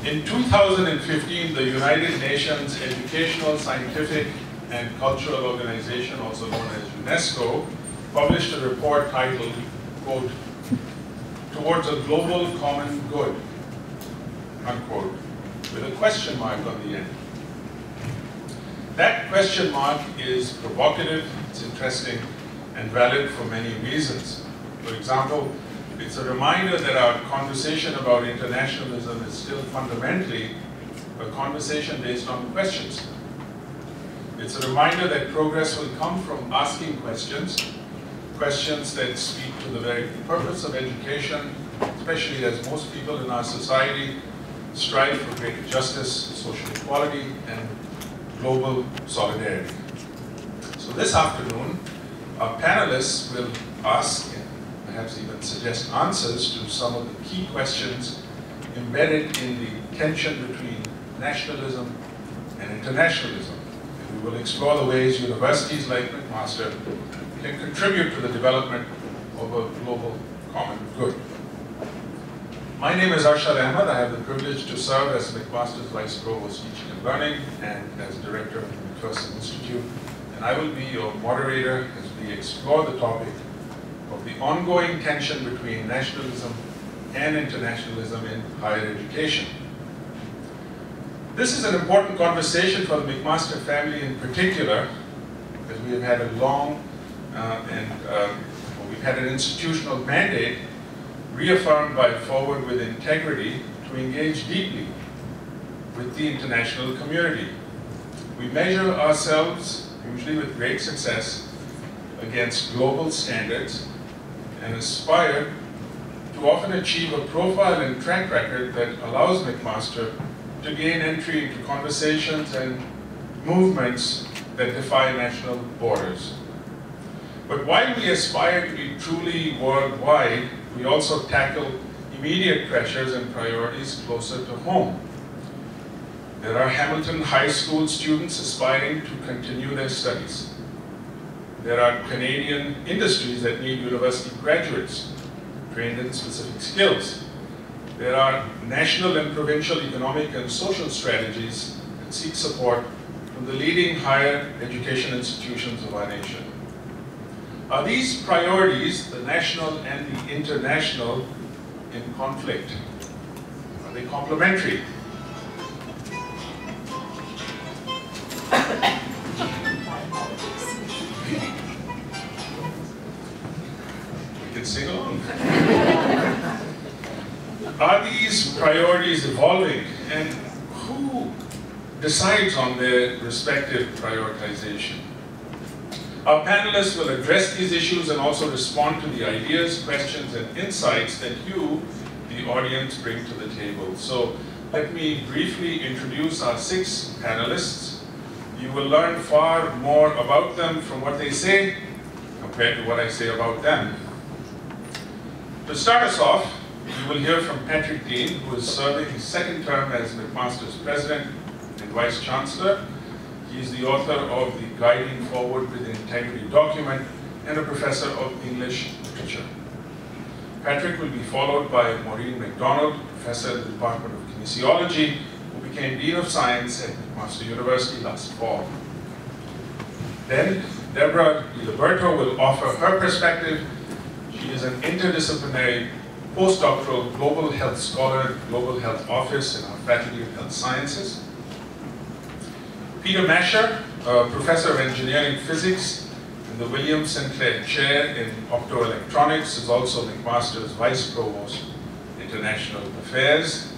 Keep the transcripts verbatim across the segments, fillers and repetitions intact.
In two thousand fifteen, the United Nations Educational, Scientific, and Cultural Organization, also known as UNESCO, published a report titled, quote, "Towards a Global Common Good," unquote, with a question mark on the end. That question mark is provocative, it's interesting, and valid for many reasons. For example, it's a reminder that our conversation about internationalism is still fundamentally a conversation based on questions. It's a reminder that progress will come from asking questions, questions that speak to the very purpose of education, especially as most people in our society strive for greater justice, social equality, and global solidarity. So this afternoon, our panelists will ask and perhaps even suggest answers to some of the key questions embedded in the tension between nationalism and internationalism. And we will explore the ways universities like McMaster can contribute to the development of a global common good. My name is Arshad Ahmed. I have the privilege to serve as McMaster's Vice Provost Teaching and Learning and as Director of the McPherson Institute. And I will be your moderator as we explore the topic of the ongoing tension between nationalism and internationalism in higher education. This is an important conversation for the McMaster family in particular, because we have had a long uh, and uh, we've had an institutional mandate reaffirmed by Forward with Integrity to engage deeply with the international community. We measure ourselves, usually with great success, against global standards and aspire to often achieve a profile and track record that allows McMaster to gain entry into conversations and movements that defy national borders. But while we aspire to be truly worldwide, we also tackle immediate pressures and priorities closer to home. There are Hamilton High School students aspiring to continue their studies. There are Canadian industries that need university graduates trained in specific skills. There are national and provincial economic and social strategies that seek support from the leading higher education institutions of our nation. Are these priorities, the national and the international, in conflict? Are they complementary? We can sing along. Are these priorities evolving, and who decides on their respective prioritization? Our panelists will address these issues and also respond to the ideas, questions, and insights that you, the audience, bring to the table. So let me briefly introduce our six panelists. You will learn far more about them from what they say compared to what I say about them. To start us off, you will hear from Patrick Dean, who is serving his second term as McMaster's President and Vice Chancellor. He is the author of the Guiding Forward with Integrity document and a professor of English literature. Patrick will be followed by Maureen MacDonald, professor in the Department of Kinesiology, who became Dean of Science at McMaster University last fall. Then Deborah DiLiberto will offer her perspective. She is an interdisciplinary postdoctoral global health scholar at Global Health Office in our Faculty of Health Sciences. Peter Masher, a professor of engineering physics in the William Sinclair Chair in Optoelectronics, is also McMaster's Vice Provost, International Affairs.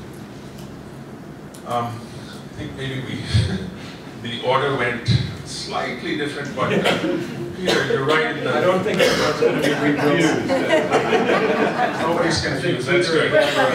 Um, I think maybe we, the order went slightly different, but uh, Peter, you're right in the... I don't think it's going to be confused. Nobody's confused, that's good.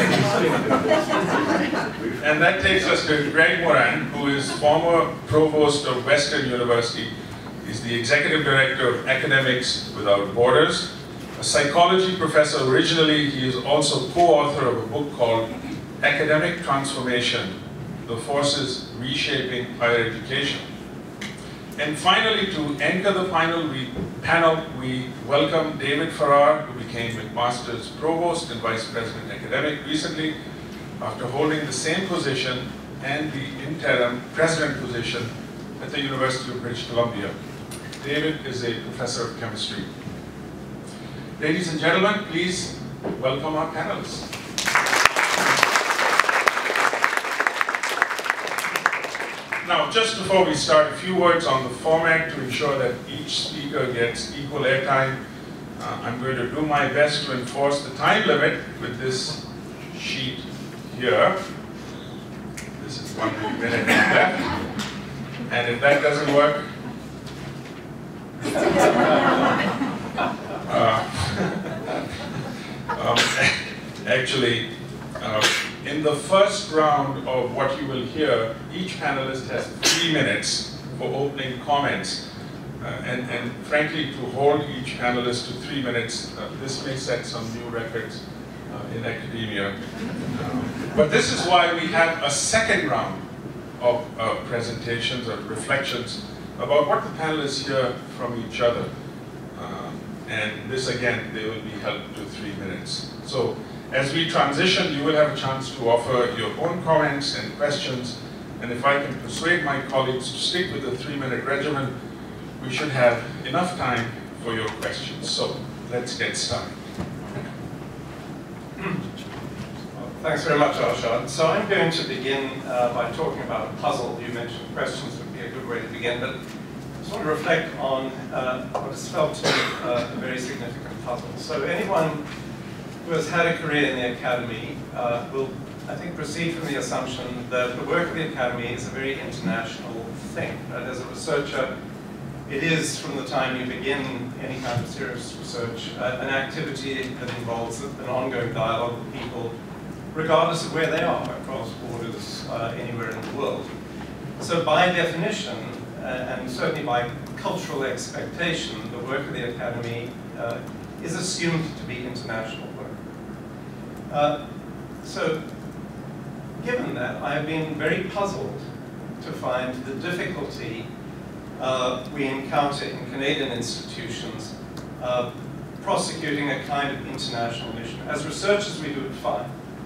And that takes us to Greg Moran, who is former Provost of Western University. He's the Executive Director of Academics Without Borders. A psychology professor originally, he is also co-author of a book called Academic Transformation: The Forces Reshaping Higher Education. And finally, to anchor the final we, panel, we welcome David Farrar, who became McMaster's Provost and Vice President Academic recently. after holding the same position and the interim president position at the University of British Columbia. David is a professor of chemistry. Ladies and gentlemen, please welcome our panelists. Now, just before we start, a few words on the format to ensure that each speaker gets equal airtime. Uh, I'm going to do my best to enforce the time limit with this sheet here. This is one minute left. And if that doesn't work, uh, um, actually, uh, in the first round of what you will hear, each panelist has three minutes for opening comments. Uh, and, and frankly, to hold each panelist to three minutes, uh, this may set some new records uh, in academia. Uh, but this is why we have a second round of uh, presentations or reflections about what the panelists hear from each other. Uh, and this, again, they will be held to three minutes. So as we transition, you will have a chance to offer your own comments and questions. And if I can persuade my colleagues to stick with the three-minute regimen, we should have enough time for your questions. So let's get started. Well, thanks very much, Arshad. So I'm going to begin uh, by talking about a puzzle. You mentioned questions would be a good way to begin, but I just want to reflect on uh, what has felt to me uh, a very significant puzzle. So anyone who has had a career in the academy uh, will, I think, proceed from the assumption that the work of the academy is a very international thing. Right? As a researcher, it is, from the time you begin any kind of serious research, uh, an activity that involves an ongoing dialogue with people, regardless of where they are, across borders, uh, anywhere in the world. So by definition, uh, and certainly by cultural expectation, the work of the academy uh, is assumed to be international work. Uh, so, given that, I have been very puzzled to find the difficulty Uh, we encounter in Canadian institutions uh, prosecuting a kind of international mission. As researchers, we do it fine.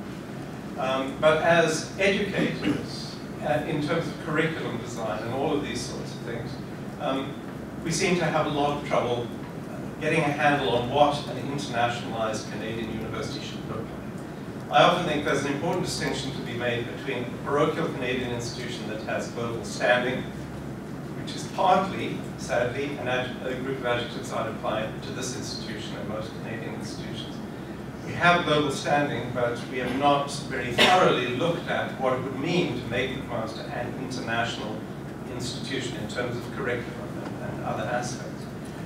Um, but as educators, uh, in terms of curriculum design and all of these sorts of things, um, we seem to have a lot of trouble getting a handle on what an internationalized Canadian university should look like. I often think there's an important distinction to be made between a parochial Canadian institution that has global standing, which is partly, sadly, an a group of adjectives I'd apply to this institution and most Canadian institutions. We have global standing, but we have not very thoroughly looked at what it would mean to make McMaster an international institution in terms of curriculum and, and other aspects.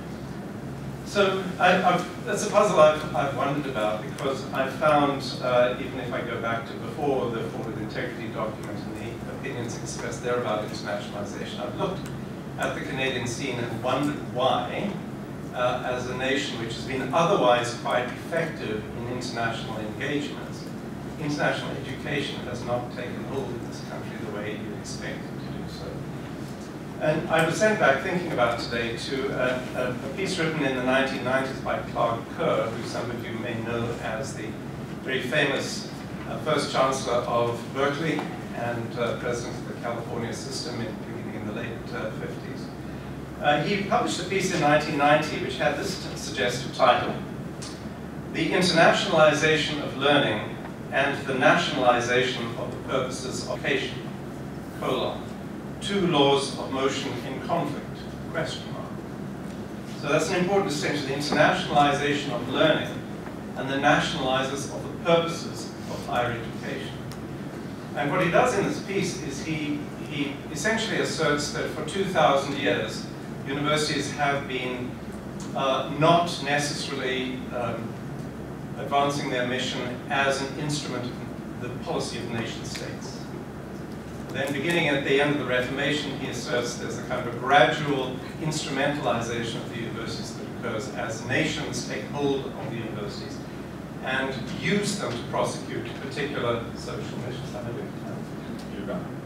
So I, I've, that's a puzzle I've, I've wondered about, because I've found, uh, even if I go back to before the Forward Integrity document and the opinions expressed there about internationalization, I've looked at the Canadian scene and wondered why, uh, as a nation which has been otherwise quite effective in international engagements, international education has not taken hold in this country the way you'd expect it to do so. And I was sent back thinking about today to a, a, a piece written in the nineteen nineties by Clark Kerr, who some of you may know as the very famous uh, first chancellor of Berkeley and uh, president of the California system in in the late uh, fifties. Uh, he published a piece in nineteen ninety which had this suggestive title: The Internationalization of Learning and the Nationalization of the Purposes of Education, colon, Two Laws of Motion in Conflict, question mark. So that's an important distinction, the internationalization of learning and the nationalizers of the purposes of higher education. And what he does in this piece is he He essentially asserts that for two thousand years, universities have been uh, not necessarily um, advancing their mission as an instrument of the policy of nation states. Then beginning at the end of the Reformation, he asserts there's a kind of a gradual instrumentalization of the universities that occurs as nations take hold of the universities and use them to prosecute particular social missions. Have I been time? You got it.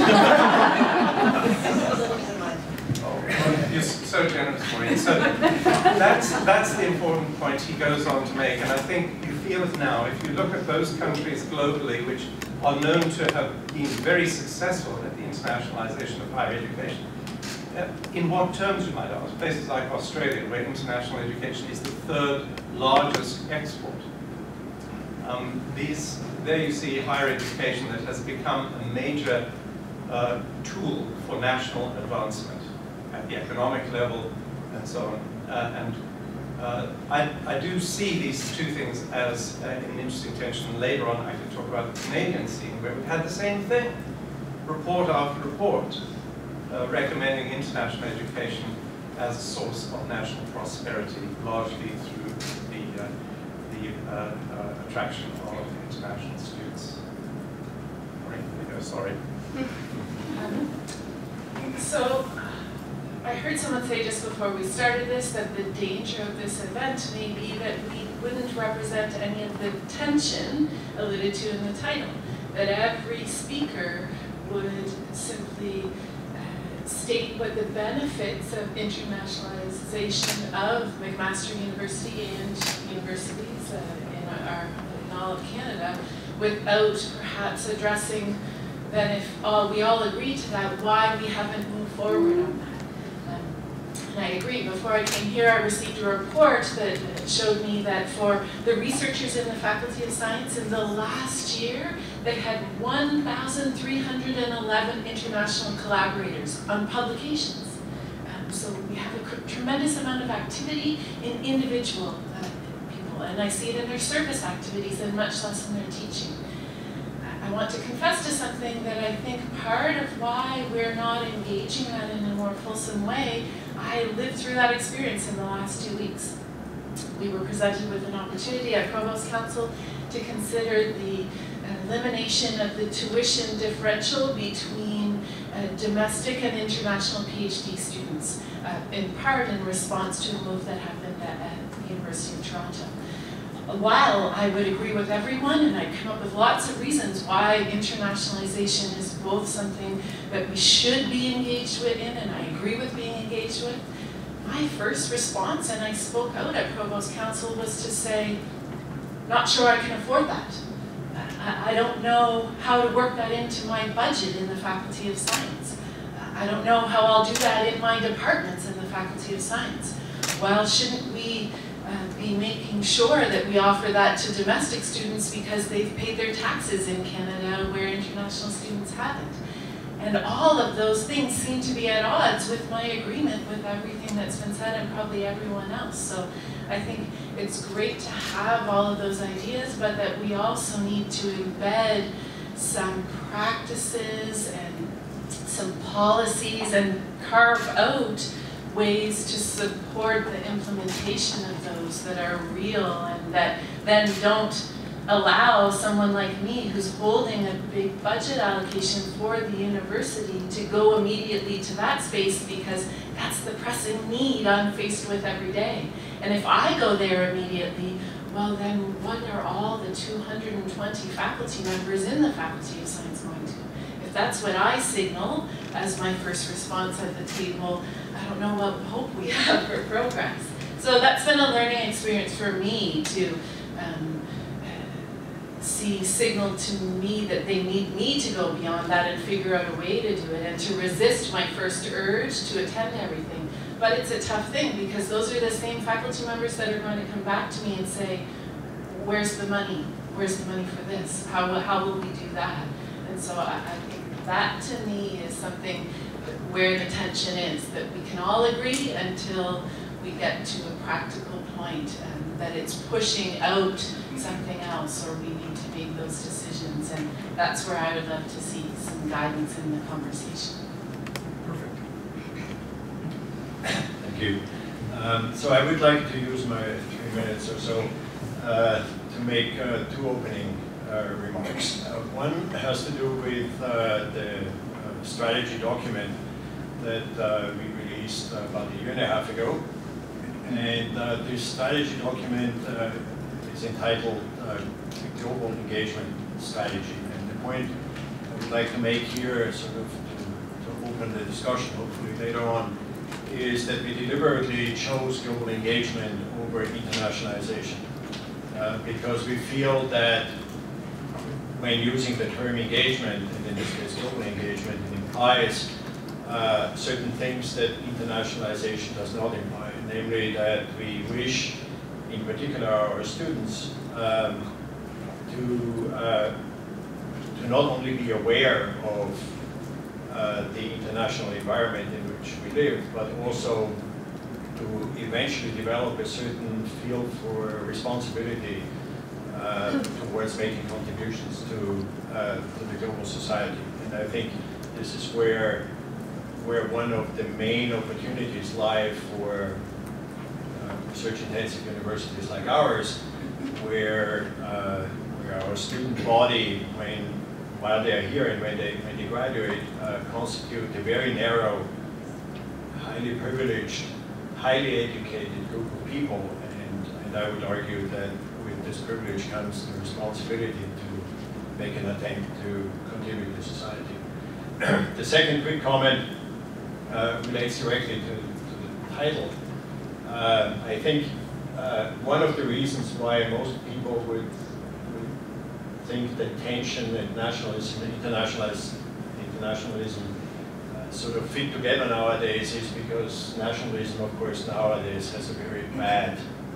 Oh, you're so generous, Maureen. So that's, that's the important point he goes on to make, and I think you feel it now. If you look at those countries globally which are known to have been very successful at the internationalization of higher education. Uh, in what terms, you might ask? Places like Australia, where international education is the third largest export. Um, these, there you see higher education that has become a major uh, tool for national advancement at the economic level and so on. Uh, and uh, I, I do see these two things as uh, an interesting tension. Later on I can talk about the Canadian scene, where we've had the same thing, report after report, uh, recommending international education as a source of national prosperity, largely through the, uh, the uh, uh, attraction of international students. Sorry. Um, so, I heard someone say just before we started this that the danger of this event may be that we wouldn't represent any of the tension alluded to in the title. That every speaker would simply uh, state what the benefits of internationalization of McMaster University and universities uh, in, our, in all of Canada, without perhaps addressing then if all, we all agree to that, why we haven't moved forward on that. Um, and I agree, before I came here I received a report that showed me that for the researchers in the Faculty of Science in the last year, they had one thousand three hundred eleven international collaborators on publications. Um, so we have a tremendous amount of activity in individual uh, people, and I see it in their service activities and much less in their teaching. I want to confess to something that I think part of why we're not engaging that in a more fulsome way. I lived through that experience in the last two weeks. We were presented with an opportunity at Provost Council to consider the elimination of the tuition differential between uh, domestic and international PhD students, uh, in part in response to a move that happened at, at the University of Toronto. While I would agree with everyone, and I'd come up with lots of reasons why internationalization is both something that we should be engaged with in, and I agree with being engaged with, my first response, and I spoke out at Provost Council, was to say, not sure I can afford that. I, I don't know how to work that into my budget in the Faculty of Science. I don't know how I'll do that in my departments in the Faculty of Science. Well, shouldn't we Uh, be making sure that we offer that to domestic students because they've paid their taxes in Canada where international students haven't? And all of those things seem to be at odds with my agreement with everything that's been said and probably everyone else. So I think it's great to have all of those ideas, but that we also need to embed some practices and some policies and carve out ways to support the implementation of those that are real and that then don't allow someone like me who's holding a big budget allocation for the university to go immediately to that space because that's the pressing need I'm faced with every day. And if I go there immediately, well then what are all the two hundred twenty faculty members in the Faculty of Science going to? If that's what I signal as my first response at the table, I don't know what hope we have for progress. So that's been a learning experience for me to um, see signal to me that they need me to go beyond that and figure out a way to do it and to resist my first urge to attend everything. But it's a tough thing because those are the same faculty members that are going to come back to me and say, where's the money? Where's the money for this? How, how will we do that? And so I, I think that to me is something where the tension is, that we can all agree until we get to a practical point and that it's pushing out something else or we need to make those decisions, and that's where I would love to see some guidance in the conversation. Perfect. Thank you. Um, so I would like to use my three minutes or so uh, to make uh, two opening uh, remarks. Uh, one has to do with uh, the uh, strategy document that uh, we released uh, about a year and a half ago. And uh, this strategy document uh, is entitled uh, Global Engagement Strategy. And the point I would like to make here, sort of to, to open the discussion hopefully later on, is that we deliberately chose global engagement over internationalization. Uh, because we feel that when using the term engagement, and in this case global engagement, it implies uh, certain things that internationalization does not imply, namely that we wish, in particular our students, um, to, uh, to not only be aware of uh, the international environment in which we live, but also to eventually develop a certain feel for responsibility uh, towards making contributions to, uh, to the global society. And I think this is where, where one of the main opportunities lie for uh, research-intensive universities like ours, where, uh, where our student body, when, while they are here and when they, when they graduate, uh, constitute a very narrow, highly privileged, highly educated group of people, and, and I would argue that with this privilege comes the responsibility to make an attempt to contribute to society. The second quick comment uh, relates directly to, to the title. Uh, I think uh, one of the reasons why most people would, would think that tension and nationalism and internationalism, internationalism sort of fit together nowadays is because nationalism, of course, nowadays has a very bad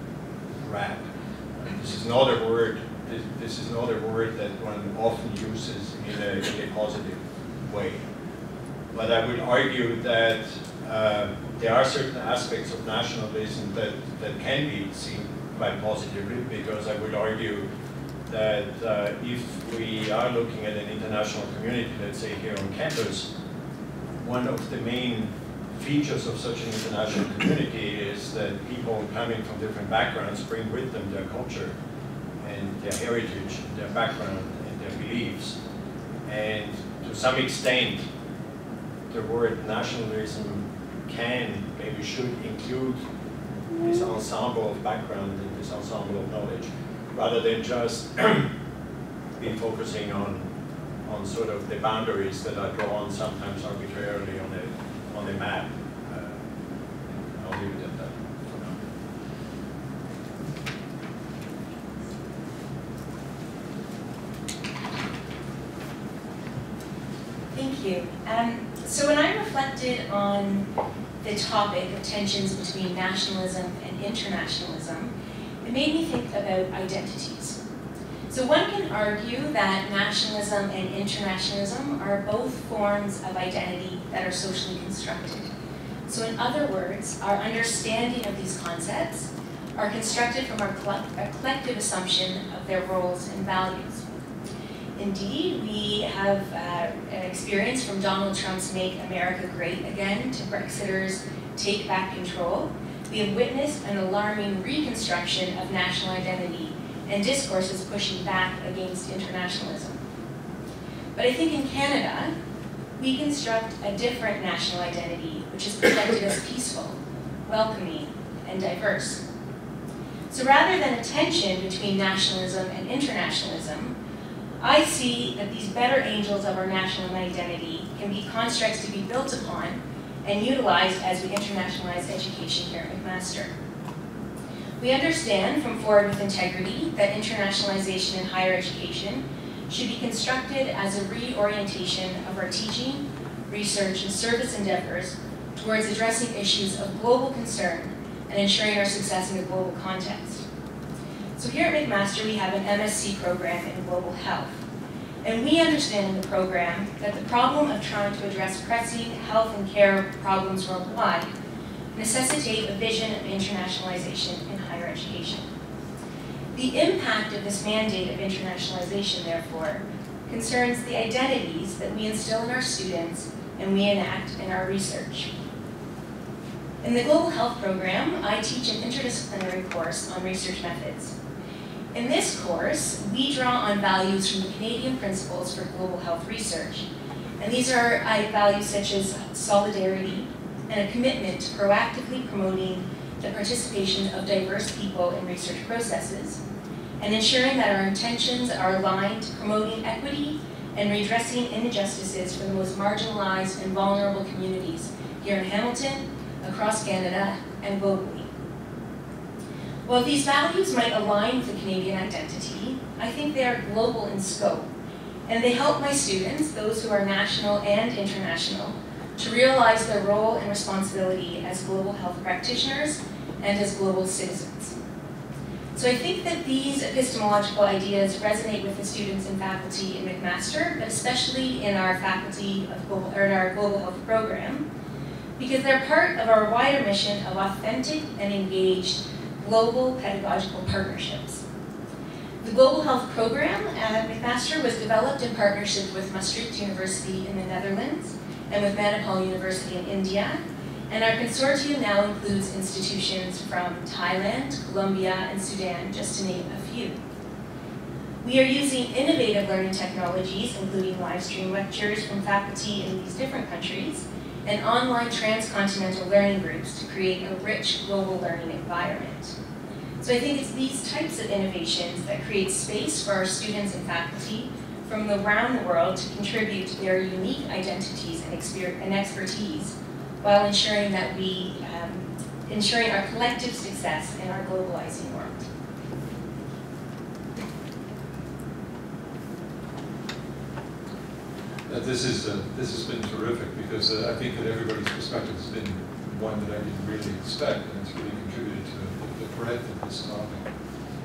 rap. I mean, this is not a word. This, this is not a word that one often uses in a, in a positive way. But I would argue that uh, there are certain aspects of nationalism that that can be seen quite positively, because I would argue that uh, if we are looking at an international community, let's say here on campus, one of the main features of such an international community is that people coming from different backgrounds bring with them their culture and their heritage, their background and their beliefs. And to some extent, the word nationalism can, maybe should include this ensemble of background and this ensemble of knowledge, rather than just be focusing on on sort of the boundaries that are drawn sometimes arbitrarily on a, on a map. Uh, I'll leave it at that for now. Thank you. Um, so when I reflected on the topic of tensions between nationalism and internationalism, it made me think about identities. So one can argue that nationalism and internationalism are both forms of identity that are socially constructed. So in other words, our understanding of these concepts are constructed from our collective assumption of their roles and values. Indeed, we have uh, an experience from Donald Trump's Make America Great Again to Brexiters' Take Back Control. We have witnessed an alarming reconstruction of national identity and discourses pushing back against internationalism. But I think in Canada, we construct a different national identity, which is presented as peaceful, welcoming, and diverse. So rather than a tension between nationalism and internationalism, I see that these better angels of our national identity can be constructs to be built upon and utilized as we internationalize education here at McMaster. We understand from Forward with Integrity that internationalization in higher education should be constructed as a reorientation of our teaching, research, and service endeavors towards addressing issues of global concern and ensuring our success in a global context. So here at McMaster, we have an M S c program in global health. And we understand in the program that the problem of trying to address pressing health and care problems worldwide necessitate a vision of internationalization in higher education. The impact of this mandate of internationalization, therefore, concerns the identities that we instill in our students and we enact in our research. In the Global Health program, I teach an interdisciplinary course on research methods. In this course, we draw on values from the Canadian Principles for Global Health Research. And these are uh, values such as solidarity, and a commitment to proactively promoting the participation of diverse people in research processes, and ensuring that our intentions are aligned to promoting equity and redressing injustices for the most marginalized and vulnerable communities here in Hamilton, across Canada, and globally. While these values might align with the Canadian identity, I think they are global in scope And they help my students, those who are national and international, to realize their role and responsibility as global health practitioners and as global citizens. So I think that these epistemological ideas resonate with the students and faculty in McMaster, but especially in our faculty of global, or in our global health program, because they're part of our wider mission of authentic and engaged global pedagogical partnerships. The Global Health Program at McMaster was developed in partnership with Maastricht University in the Netherlands and with Manipal University in India, and our consortium now includes institutions from Thailand, Colombia, and Sudan, just to name a few. We are using innovative learning technologies, including live stream lectures from faculty in these different countries, and online transcontinental learning groups to create a rich global learning environment. So I think it's these types of innovations that create space for our students and faculty from around the world to contribute their unique identities and, and expertise, while ensuring that we, um, ensuring our collective success in our globalizing world. Uh, this is uh, this has been terrific, because uh, I think that everybody's perspective has been one that I didn't really expect, and it's really contributed to the, the breadth of this topic.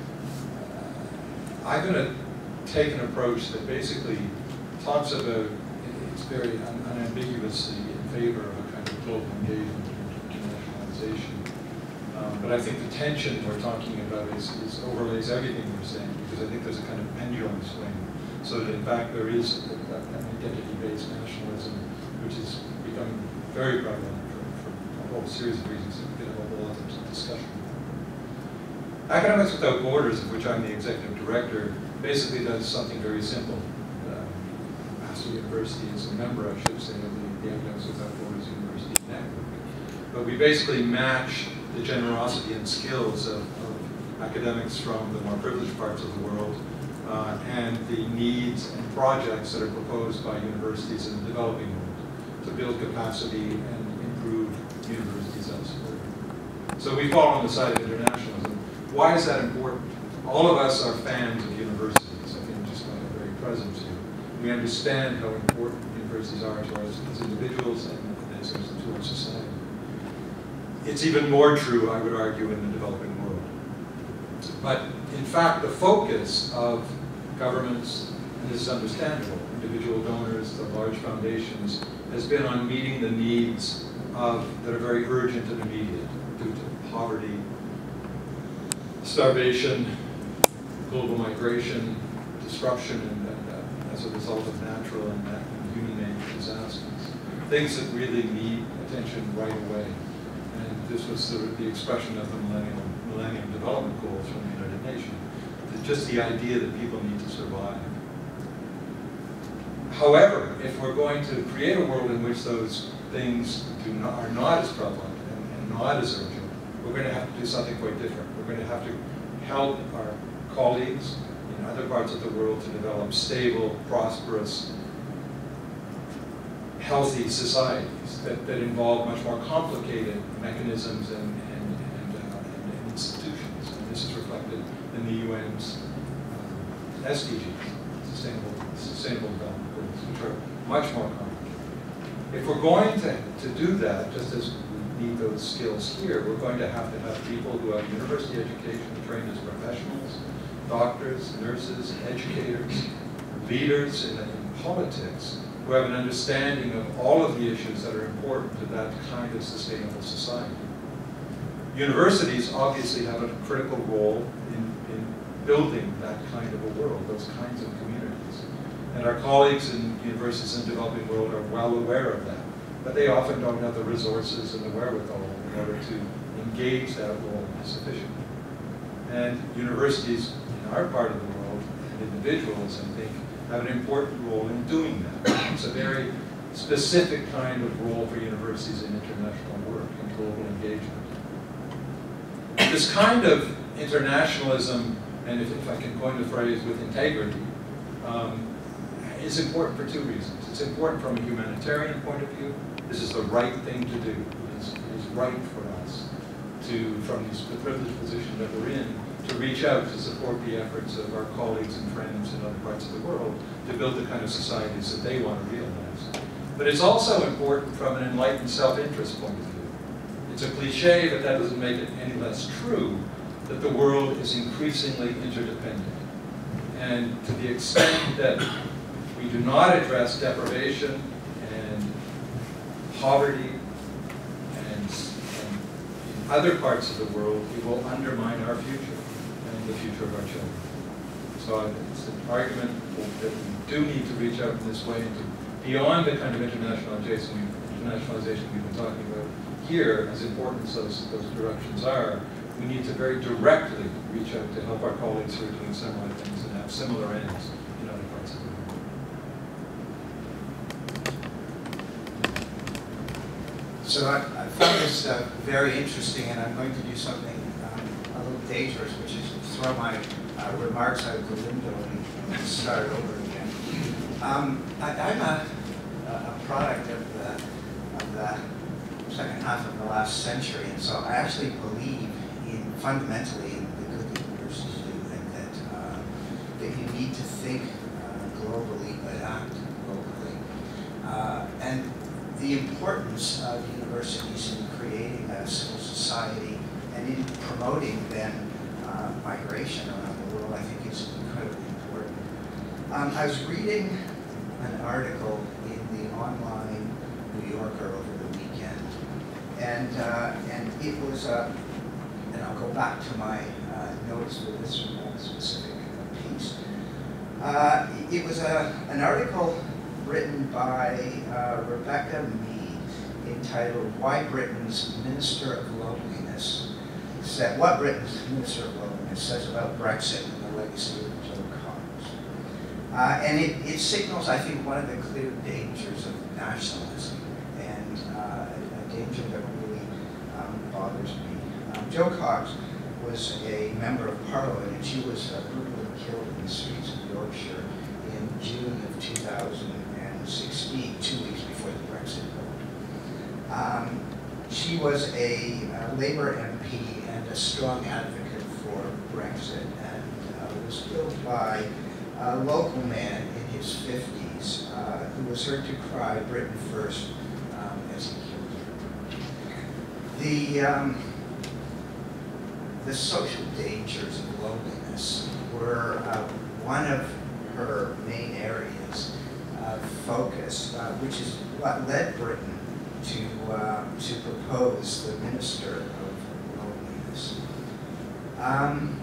Uh, I'm going to take an approach that basically talks about, it's very un unambiguously in favor of a kind of global engagement and internationalization. Um, but I think the tension we're talking about is, is overlays everything we're saying, because I think there's a kind of pendulum swing. So that in fact there is a, a, an identity-based nationalism, which is becoming very prevalent for, for a whole series of reasons that we could have a whole lot of discussion. Academics Without Borders, of which I'm the executive director, basically does something very simple. Um, Master University is a member, I should say, of the, the Academics Without Borders University Network. But we basically match the generosity and skills of, of academics from the more privileged parts of the world uh, and the needs and projects that are proposed by universities in the developing world to build capacity and improve universities elsewhere. So we fall on the side of internationalism. Why is that important? All of us are fans of universities. I think just by our very presence here. We understand how important universities are to us as individuals and as to our society. It's even more true, I would argue, in the developing world. But in fact, the focus of governments, and this is understandable, individual donors, the large foundations, has been on meeting the needs of, that are very urgent and immediate due to poverty, starvation, global migration, disruption, and, and uh, as a result of natural and, uh, and human-made disasters. Things that really need attention right away. And this was the, the expression of the Millennium, Millennium Development Goals from the United Nations. It's just the idea that people need to survive. However, if we're going to create a world in which those things do not, are not as prevalent and, and not as urgent, we're going to have to do something quite different. We're going to have to help our colleagues in other parts of the world to develop stable, prosperous, healthy societies that, that involve much more complicated mechanisms and, and, and, uh, and, and institutions. And this is reflected in the U N's uh, S D Gs, Sustainable, Sustainable Development Goals, which are much more complicated. If we're going to, to do that, just as we need those skills here, we're going to have to have people who have university education, trained as professionals, doctors, nurses, educators, leaders in, in politics, who have an understanding of all of the issues that are important to that kind of sustainable society. Universities obviously have a critical role in, in building that kind of a world, those kinds of communities. And our colleagues in universities in the developing world are well aware of that. But they often don't have the resources and the wherewithal in order to engage that role sufficiently. And universities in our part of the world, and individuals, I think, have an important role in doing that. It's a very specific kind of role for universities in international work and global engagement. This kind of internationalism, and if, if I can coin the phrase with integrity, um, is important for two reasons. It's important from a humanitarian point of view. This is the right thing to do. It is, it is right for us to, from this, the privileged position that we're in, to reach out to support the efforts of our colleagues and friends in other parts of the world to build the kind of societies that they want to realize. But it's also important from an enlightened self-interest point of view. It's a cliche, but that doesn't make it any less true, that the world is increasingly interdependent. And to the extent that we do not address deprivation and poverty and, and in other parts of the world, it will undermine our future and the future of our children. So it's an argument that we do need to reach out in this way into beyond the kind of internationalization, internationalization we've been talking about here, as important as those, those directions are. We need to very directly reach out to help our colleagues who are doing similar things and have similar ends in other parts of the world. So I, I found this uh, very interesting, and I'm going to do something um, a little dangerous, which is throw my uh, remarks out the window and start over again. Um, I, I'm a, a product of the, of the second half of the last century, and so I actually believe in fundamentally in the good that universities do, and that, uh, that you need to think uh, globally but act locally. Uh, and the importance of universities in creating a civil society and in promoting then uh, migration around the world, I think is incredibly important. Um, I was reading an article in the online New Yorker over the weekend, and uh, and it was, uh, and I'll go back to my uh, notes for this uh, specific piece. Uh, it was a, an article written by uh, Rebecca Mead entitled "Why Britain's Minister of Loneliness Said What Britain's Minister of Loneliness Says About Brexit and the Legacy of Joe Cox." Uh, and it, it signals, I think, one of the clear dangers of nationalism, and uh, a danger that really um, bothers me. Um, Jo Cox was a member of Parliament, and she was uh, brutally killed in the streets of Yorkshire in June of two thousand sixteen, two weeks before the Brexit vote. Um, she was a uh, Labour M P and a strong advocate for Brexit, and uh, was killed by a local man in his fifties uh, who was heard to cry "Britain first" um, as he killed her. The, um, the social dangers of loneliness were uh, one of her main areas of focus, uh, which is what led Britain to, uh, to propose the Minister of Loneliness. Um,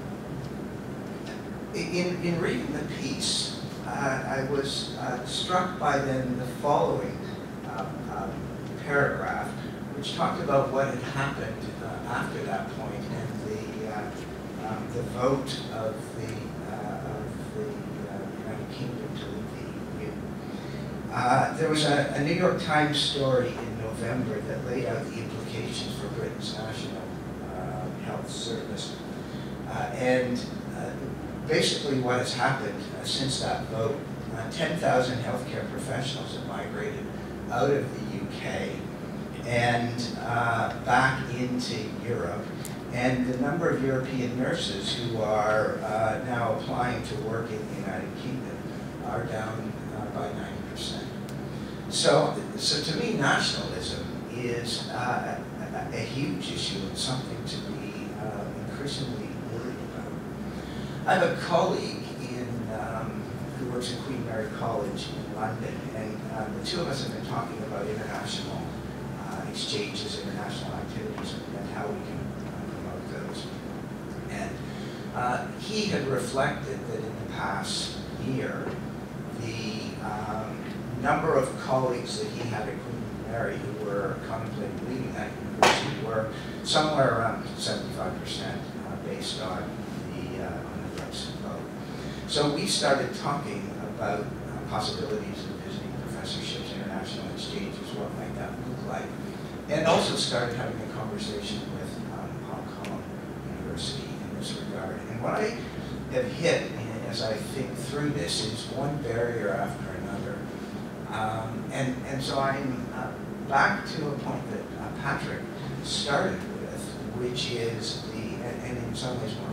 in, in reading the piece, uh, I was uh, struck by then the following um, um, paragraph, which talked about what had happened uh, after that point and the, uh, um, the vote of the, uh, of the uh, United Kingdom to leave the E U. Uh, there was a, a New York Times story in November that laid out the implications for Britain's national uh, health service. Uh, and uh, basically what has happened uh, since that vote, uh, ten thousand healthcare professionals have migrated out of the U K and uh, back into Europe. And the number of European nurses who are uh, now applying to work in the United Kingdom are down uh, by ninety percent. So, so to me, nationalism is uh, a, a huge issue and something to be uh, increasingly worried about. I have a colleague in, um, who works at Queen Mary College in London, and uh, the two of us have been talking about international uh, exchanges, international activities, and, and how we can uh, promote those. And uh, he had reflected that in the past year, the um, number of colleagues that he had at Queen Mary who were contemplating leaving that university were somewhere around seventy-five percent uh, based on the, uh, on the Brexit vote. So we started talking about uh, possibilities of visiting professorships, international exchanges, what might that look like, and also started having a conversation with um, Hong Kong University in this regard. And what I have hit as I think through this is one barrier after another. Um, and, and so I'm uh, back to a point that uh, Patrick started with, which is the, and, and in some ways Maureen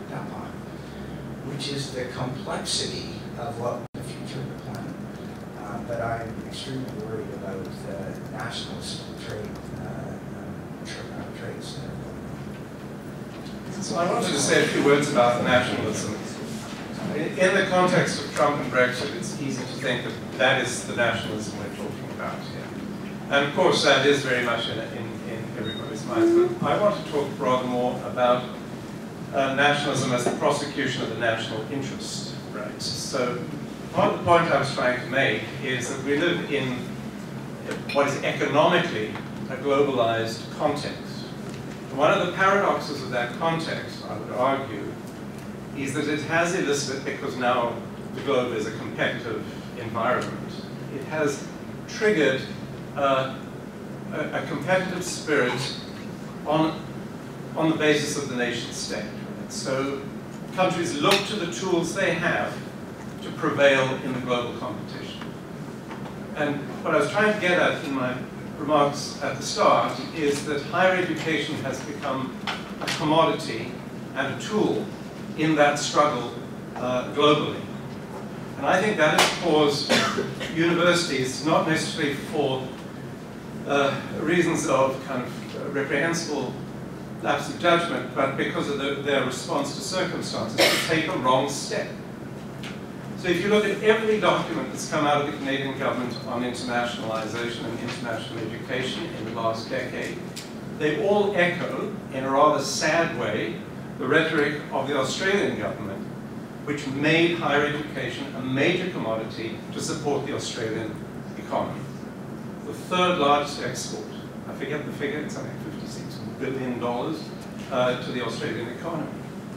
picked up on, which is the complexity of what the future of the planet. Uh, but I'm extremely worried about uh, nationalist trade uh, tra uh, trades. So I wanted to say a few words about nationalism. In the context of Trump and Brexit, it's easy to think that that is the nationalism we're talking about here. And of course, that is very much in, in, in everybody's minds. But I want to talk rather more about uh, nationalism as the prosecution of the national interest. Right. So part of the point I was trying to make is that we live in what is economically a globalized context. And one of the paradoxes of that context, I would argue, is that it has elicited, because now the globe is a competitive environment, it has triggered uh, a, a competitive spirit on, on the basis of the nation state. Right? So countries look to the tools they have to prevail in the global competition. And what I was trying to get at in my remarks at the start is that higher education has become a commodity and a tool in that struggle uh, globally. And I think that has caused universities, not necessarily for uh, reasons of kind of reprehensible lapse of judgment, but because of the, their response to circumstances, to take a wrong step. So if you look at every document that's come out of the Canadian government on internationalization and international education in the last decade, they all echo, in a rather sad way, the rhetoric of the Australian government, which made higher education a major commodity to support the Australian economy. The third largest export, I forget the figure, it's something like fifty-six billion dollars uh, to the Australian economy.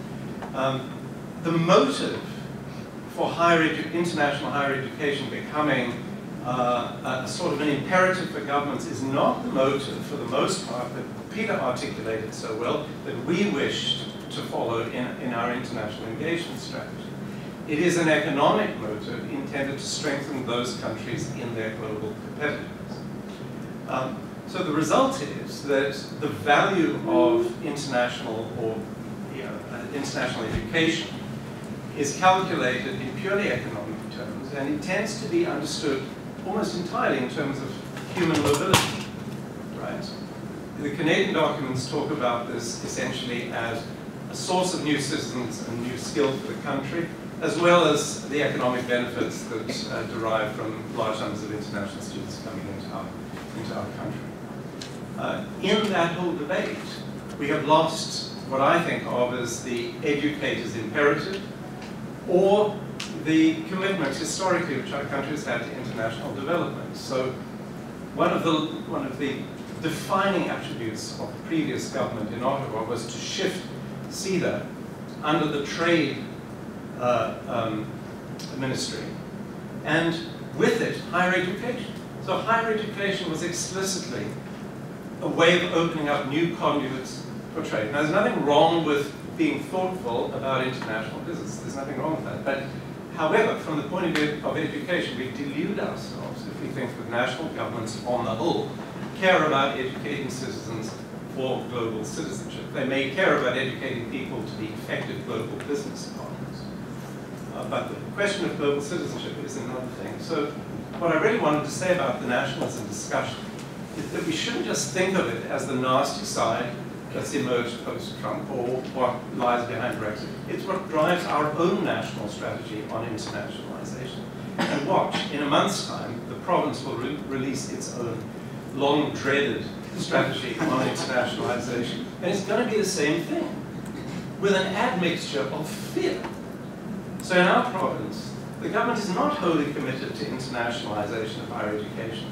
Um, the motive for higher international higher education becoming uh, a sort of an imperative for governments is not the motive, for the most part, that Peter articulated so well, that we wished to follow in, in our international engagement strategy. It is an economic motive intended to strengthen those countries in their global competitiveness. Um, so the result is that the value of international or you know, uh, international education is calculated in purely economic terms, and it tends to be understood almost entirely in terms of human mobility, right? The Canadian documents talk about this essentially as a source of new citizens and new skill for the country, as well as the economic benefits that uh, derive from large numbers of international students coming into our, into our country. Uh, in that whole debate, we have lost what I think of as the educator's imperative, or the commitment historically which our country has had to international development. So one of the, one of the defining attributes of the previous government in Ottawa was to shift CEDA under the trade uh, um, ministry, and with it, higher education. So higher education was explicitly a way of opening up new conduits for trade. Now, there's nothing wrong with being thoughtful about international business. There's nothing wrong with that. But, however, from the point of view of education, we delude ourselves if we think that national governments, on the whole, care about educating citizens for global citizenship. They may care about educating people to be effective global business partners. Uh, but the question of global citizenship is another thing. So what I really wanted to say about the nationalism discussion is that we shouldn't just think of it as the nasty side that's emerged post-Trump or what lies behind Brexit. It's what drives our own national strategy on internationalization. And watch, in a month's time, the province will re release its own long-dreaded strategy on internationalization. And it's going to be the same thing, with an admixture of fear. So in our province, the government is not wholly committed to internationalization of higher education.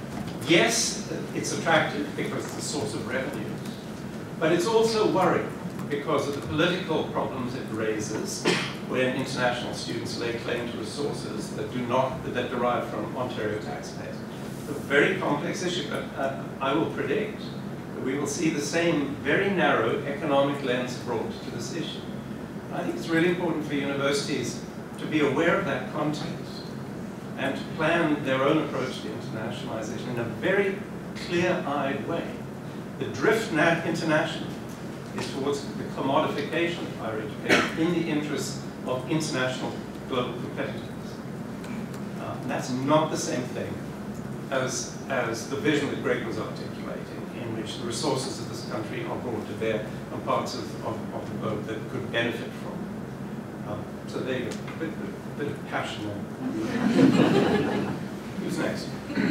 Yes, it's attractive because it's a source of revenue, but it's also worrying because of the political problems it raises when international students lay claim to resources that do not that derive from Ontario taxpayers. It's a very complex issue, but uh, I will predict that we will see the same very narrow economic lens brought to this issue. I think it's really important for universities to be aware of that context and to plan their own approach to internationalization in a very clear-eyed way. The drift international is towards the commodification of higher education in the interest of international global competitiveness. Uh, and that's not the same thing as, as the vision that Greg was articulating, in which the resources of this country are brought to bear on parts of, of, of the globe that could benefit from it. Um, so there you go, a bit, bit, bit of passion there. Who's next?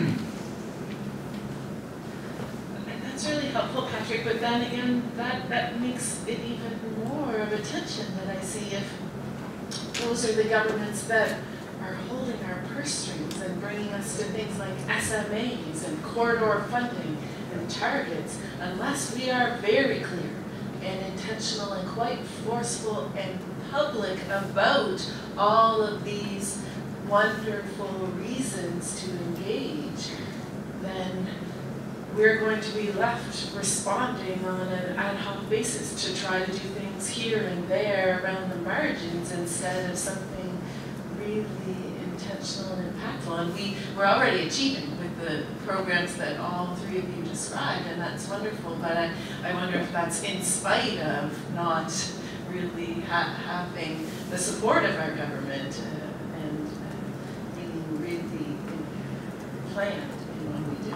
That's really helpful, Patrick, but then again, that, that makes it even more of a tension that I see if those are the governments that are holding our purse strings and bringing us to things like S M As and corridor funding and targets, unless we are very clear and intentional and quite forceful and public about all of these wonderful reasons to engage, then we're going to be left responding on an ad hoc basis to try to do things here and there around the margins instead of something really intentional and impactful. And we, we're already achieving with the programs that all three of you described, and that's wonderful, but I, I wonder if that's in spite of not really ha having the support of our government uh, and uh, being really planned in what we do.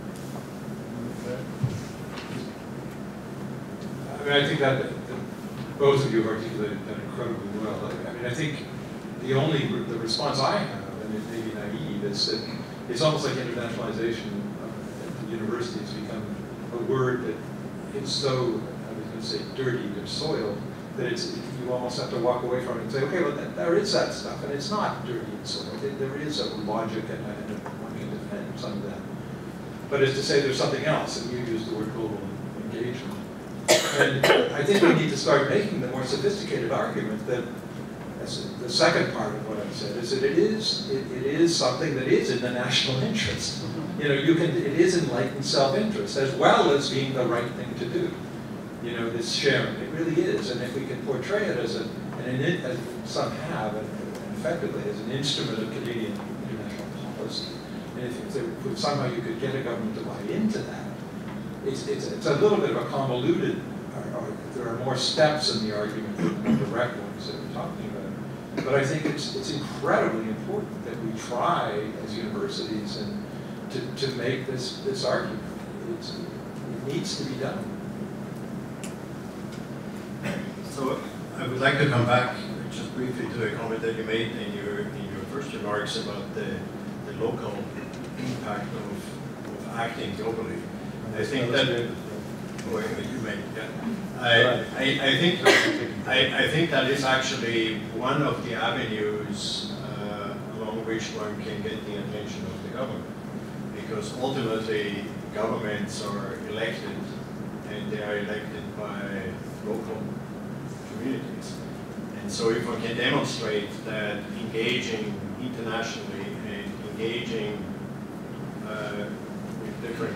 I mean, I think that, that both of you have articulated that incredibly well. I, I mean, I think the only re the response I have, and it may be naive, is that it's almost like internationalization uh, at the university has become a word that is so, I was going to say, dirtied and soiled, that it's, you almost have to walk away from it and say, okay, well, that, there is that stuff, and it's not dirty and soiled. It, there is a logic, and, and one can defend some of that. But as to say there's something else, and you use the word global engagement. And I think we need to start making the more sophisticated argument that, as the second part of what I've said, is that it is, it, it is something that is in the national interest. You know, you can, it is enlightened self-interest, as well as being the right thing to do. You know, this sharing, it really is. And if we can portray it as, a, an, as some have, and effectively as an instrument of Canadian international policy, and if, if there, somehow you could get a government to buy into that, it's, it's, it's a little bit of a convoluted, or, or there are more steps in the argument than the direct ones that we're talking about. But I think it's, it's incredibly important that we try as universities and to, to make this, this argument. It's, it needs to be done. So I would like to come back just briefly to a comment that you made in your, in your first remarks about the, the local impact of, of acting globally. I think that, oh, you may, yeah. I, I, I think I, I think that is actually one of the avenues uh, along which one can get the attention of the government, because ultimately governments are elected, and they are elected by local communities. And so if one can demonstrate that engaging internationally and engaging uh, with different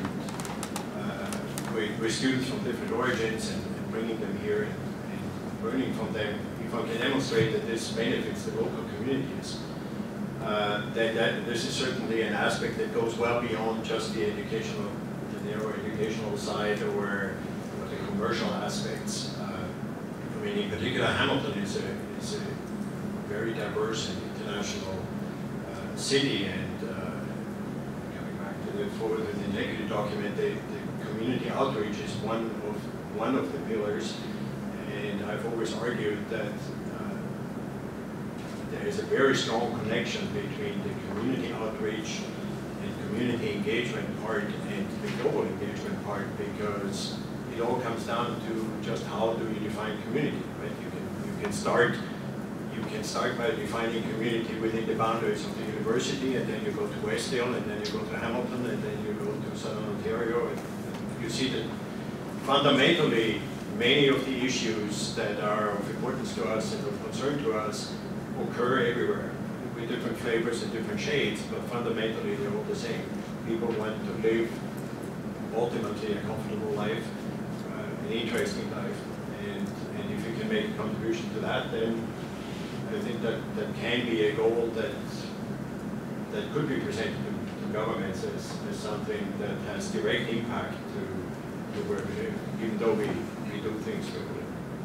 With, with students from different origins and, and bringing them here and, and learning from them, if one can demonstrate that this benefits the local communities, uh, that, that this is certainly an aspect that goes well beyond just the educational, the narrow educational side or, or the commercial aspects. Uh, I mean, in particular, Hamilton is a, is a very diverse and international uh, city, and uh, coming back to the forward with the executive document, they, they community outreach is one of one of the pillars, and I've always argued that uh, there is a very strong connection between the community outreach and community engagement part and the global engagement part, because it all comes down to just how do you define community, right? You can you can start you can start by defining community within the boundaries of the university, and then you go to Westdale, and then you go to Hamilton, and then you go to Southern Ontario. And, you see that fundamentally many of the issues that are of importance to us and of concern to us occur everywhere with different flavors and different shades, but fundamentally they're all the same. People want to live ultimately a comfortable life, uh, an interesting life, and, and if you can make a contribution to that, then I think that that can be a goal that that could be presented to governments as, as something that has direct impact to, to where we live, even though we, we we do things globally.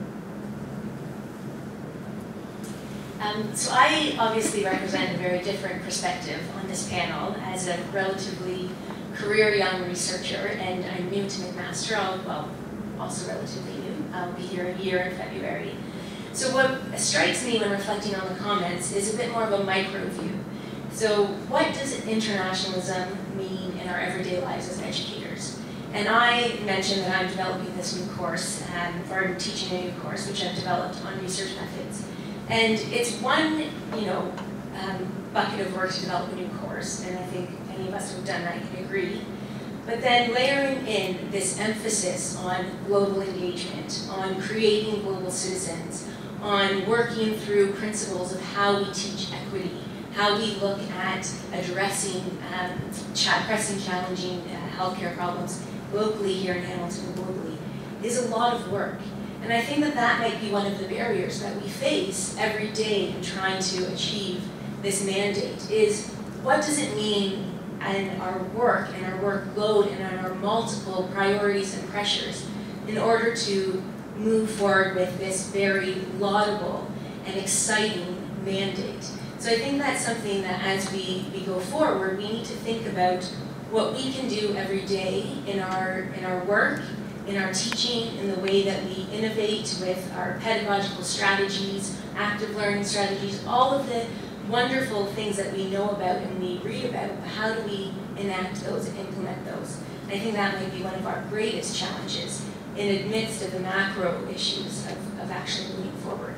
Um, so I obviously represent a very different perspective on this panel as a relatively career young researcher, and I'm new to McMaster, I'll, well, also relatively new. I'll be here a year in February. So what strikes me when reflecting on the comments is a bit more of a micro view. So what does internationalism mean in our everyday lives as educators? And I mentioned that I'm developing this new course, um, or I'm teaching a new course, which I've developed on research methods. And it's one, you know, um, bucket of work to develop a new course, and I think any of us who have done that can agree. But then layering in this emphasis on global engagement, on creating global citizens, on working through principles of how we teach equity, how we look at addressing um, ch- pressing, challenging uh, healthcare problems locally here in Hamilton and globally, is a lot of work. And I think that that might be one of the barriers that we face every day in trying to achieve this mandate, is what does it mean in our work and our workload and our multiple priorities and pressures in order to move forward with this very laudable and exciting mandate. So I think that's something that as we, we go forward, we need to think about what we can do every day in our, in our work, in our teaching, in the way that we innovate with our pedagogical strategies, active learning strategies, all of the wonderful things that we know about and we read about, how do we enact those and implement those? And I think that might be one of our greatest challenges in the midst of the macro issues of, of actually moving forward.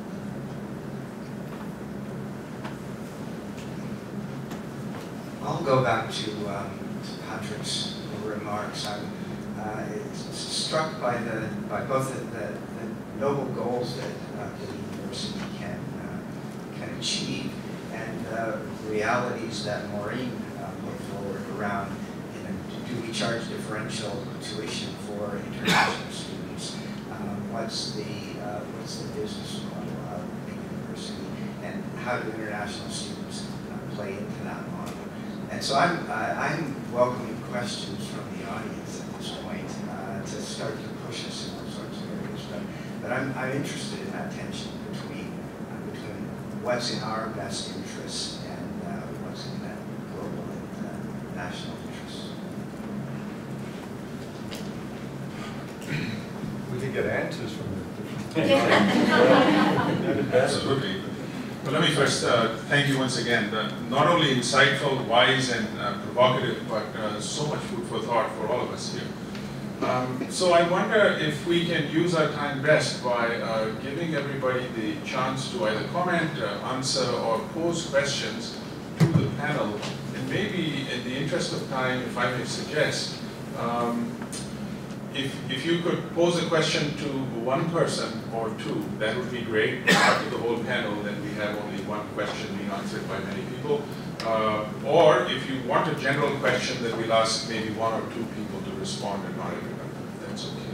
I'll go back to, um, to Patrick's remarks. I'm uh, struck by the by both the, the, the noble goals that uh, the university can uh, can achieve, and uh, realities that Maureen uh, put forward around, you know, do we charge differential tuition for international students? Um, what's the uh, what's the business model of the university, and how do international students uh, play into that model? And so I'm uh, I'm welcoming questions from the audience at this point uh, to start to push us in those sorts of areas. But, but I'm I'm interested in that tension between uh, between what's in our best interests and uh, what's in that global and uh, national interests. We can get answers from the Absolutely. Well, let me first uh, thank you once again. Uh, not only insightful, wise, and uh, provocative, but uh, so much food for thought for all of us here. Um, so I wonder if we can use our time best by uh, giving everybody the chance to either comment, uh, answer, or pose questions to the panel. And maybe in the interest of time, if I may suggest, um, If, if you could pose a question to one person or two, that would be great. Not to the whole panel, then we have only one question being answered by many people. Uh, or if you want a general question, that we'll ask maybe one or two people to respond and not everybody. That's okay.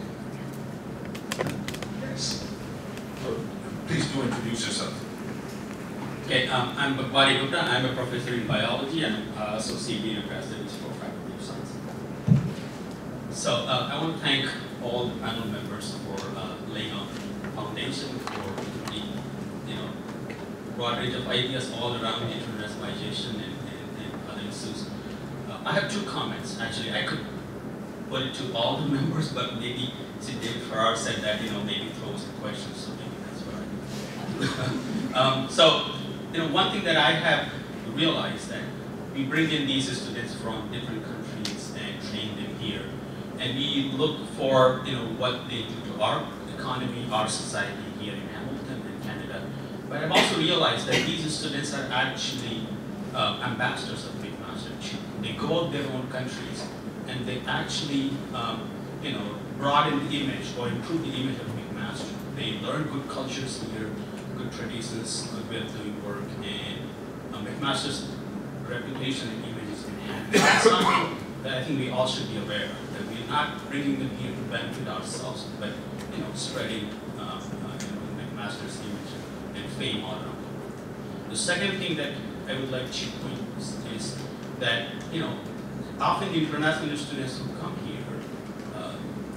Yes. So, please do introduce yourself. Okay, um, I'm Bhagwati Gupta. I'm a professor in biology and uh, associate dean of residence for faculty of science. So uh, I want to thank all the panel members for uh, laying out the foundation for the you know broad range of ideas all around internationalization and, and, and other issues. Uh, I have two comments. Actually, I could put it to all the members, but maybe see David Farrar said that you know maybe throw some questions, so maybe that's what I do. um, so you know one thing that I have realized that we bring in these students from different countries and train them here. And we look for, you know, what they do to our economy, our society here in Hamilton and Canada. But I've also realized that these students are actually uh, ambassadors of McMaster too. They go to their own countries and they actually, um, you know, broaden the image or improve the image of McMaster. They learn good cultures here, good traditions, good way of doing work, and uh, McMaster's reputation and image is enhanced. That's something that I think we all should be aware of. Not bringing them here to benefit ourselves, but you know, spreading uh, uh, you know, McMaster's image and fame all around the world. The second thing that I would like to point is, is that you know, often the international students who come here, uh,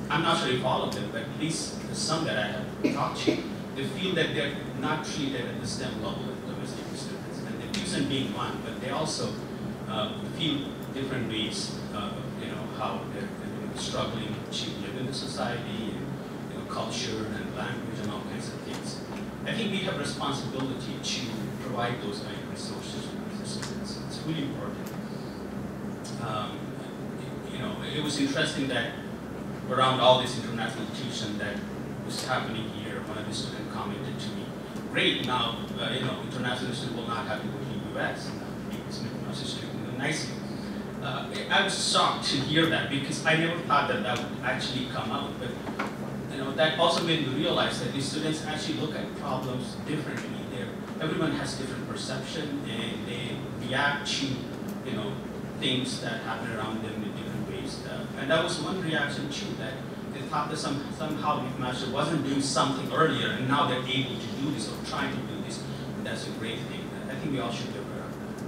I'm not sure if all of them, but at least some that I have talked to, they feel that they're not treated at the STEM level of domestic students. And the reason being one, but they also uh, feel different ways, uh, you know, how they're, they're struggling to live in the society, and, you know, culture and language and all kinds of things. I think we have responsibility to provide those kind of resources for students. It's really important. Um, you know, it was interesting that around all this international tuition that was happening here, one of the students commented to me, great, now, uh, you know, international students will not have to go to the U S and because international students nicely. Uh, I was shocked to hear that because I never thought that that would actually come out, but you know, that also made me realize that these students actually look at problems differently. They're, everyone has different perception and they react to, you know, things that happen around them in different ways. Uh, and that was one reaction too, that they thought that some, somehow McMaster wasn't doing something earlier and now they're able to do this or trying to do this. And that's a great thing. I think we all should be aware of that.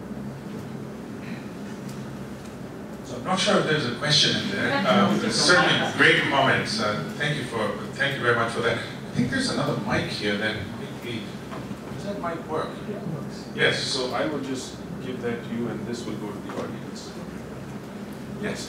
So I'm not sure if there's a question in there. Um, there's certainly great comments. Uh, thank you for, thank you very much for that. I think there's another mic here then. Maybe, does that mic work? Yeah, it works. Yes, so I will just give that to you and this will go to the audience. Yes.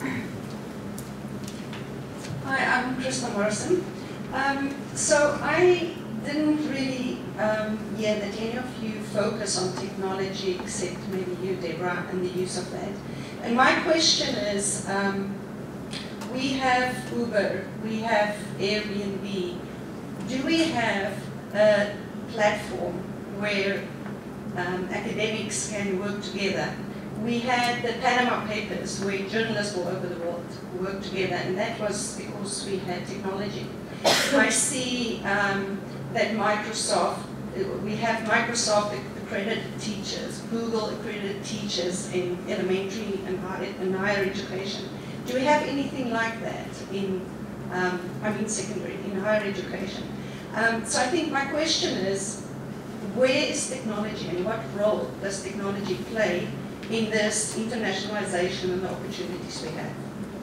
Hi, I'm Krista Morrison. Um, so I didn't really um, hear that any of you focus on technology except maybe you, Deborah, and the use of that. And my question is, um, we have Uber, we have Airbnb. Do we have a platform where um, academics can work together? We had the Panama Papers where journalists all over the world worked together, and that was because we had technology. I see um, that Microsoft, we have Microsoft accredited teachers, Google accredited teachers in elementary and higher, and higher education. Do we have anything like that in, um, I mean secondary, in higher education? Um, so I think my question is, where is technology and what role does technology play in this internationalization and the opportunities we have?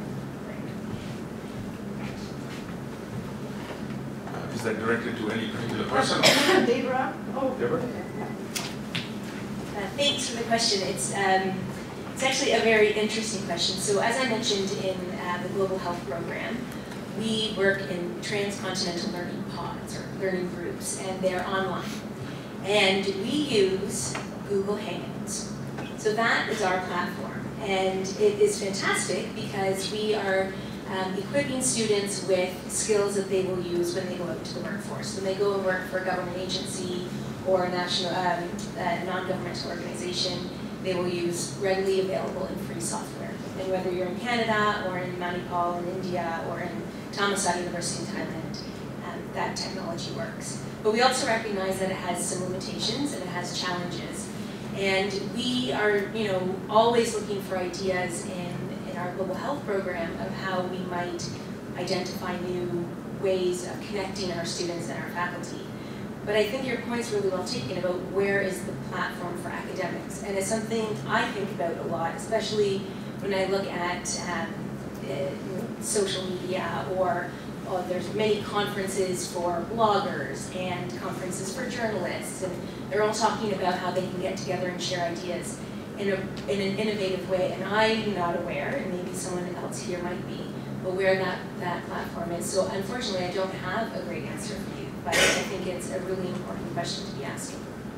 Uh, is that directed to any particular person? Deborah? Oh, Deborah? Uh, thanks for the question. It's, um, it's actually a very interesting question. So as I mentioned in uh, the Global Health Program, we work in transcontinental learning pods or learning groups, and they're online. And we use Google Hangouts. So that is our platform. And it is fantastic because we are um, equipping students with skills that they will use when they go out to the workforce. When they go and work for a government agency or a national, um, uh, non-governmental organization, they will use readily available and free software. And whether you're in Canada or in Manipal in India or in Thammasat University in Thailand, um, that technology works. But we also recognize that it has some limitations and it has challenges. And we are, you know, always looking for ideas in, in our global health program of how we might identify new ways of connecting our students and our faculty. But I think your point's really well taken about where is the platform for academics. And it's something I think about a lot, especially when I look at um, uh, social media or uh, there's many conferences for bloggers and conferences for journalists. And they're all talking about how they can get together and share ideas in, a, in an innovative way. And I'm not aware, and maybe someone else here might be, but where that, that platform is. So unfortunately, I don't have a great answer for you. But I think it's a really important question to be asking.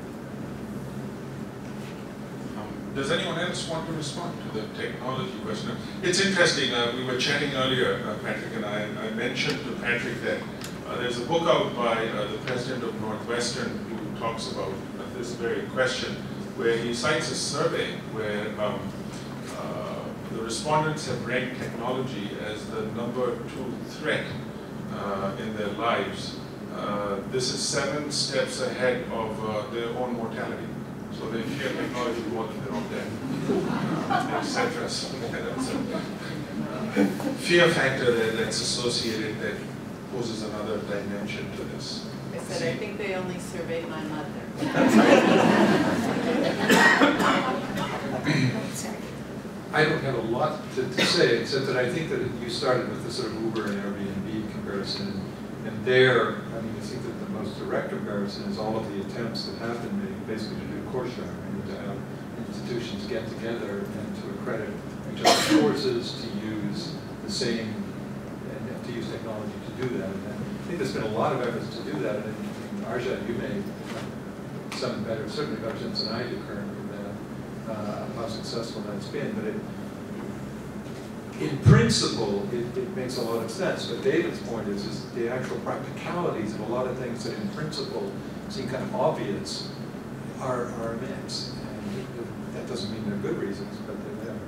Um, does anyone else want to respond to the technology question? It's interesting, uh, we were chatting earlier, uh, Patrick and I, I mentioned to Patrick that uh, there's a book out by uh, the president of Northwestern who talks about uh, this very question, where he cites a survey where um, uh, the respondents have ranked technology as the number two threat uh, in their lives. Uh, this is seven steps ahead of uh, their own mortality. So they fear technology more than their own death, uh, et cetera. So that's a uh, fear factor that, that's associated that poses another dimension to this. I said, I think they only surveyed my mother. I don't have a lot to, to say, except that I think that you started with the sort of Uber and Airbnb comparison. And there, I mean, I think that the most direct comparison is all of the attempts that have been made basically to do core sharing, and to have institutions get together and to accredit each other's courses, to use the same, and, and to use technology to do that. And I think there's been a lot of efforts to do that. And, and Arjad, you may have some better, certainly better sense than I do currently, that, uh, how successful that's been. But it, in principle, it, it makes a lot of sense. But David's point is, is the actual practicalities of a lot of things that in principle seem kind of obvious are, are immense. And it, it, that doesn't mean they're good reasons, but they're there.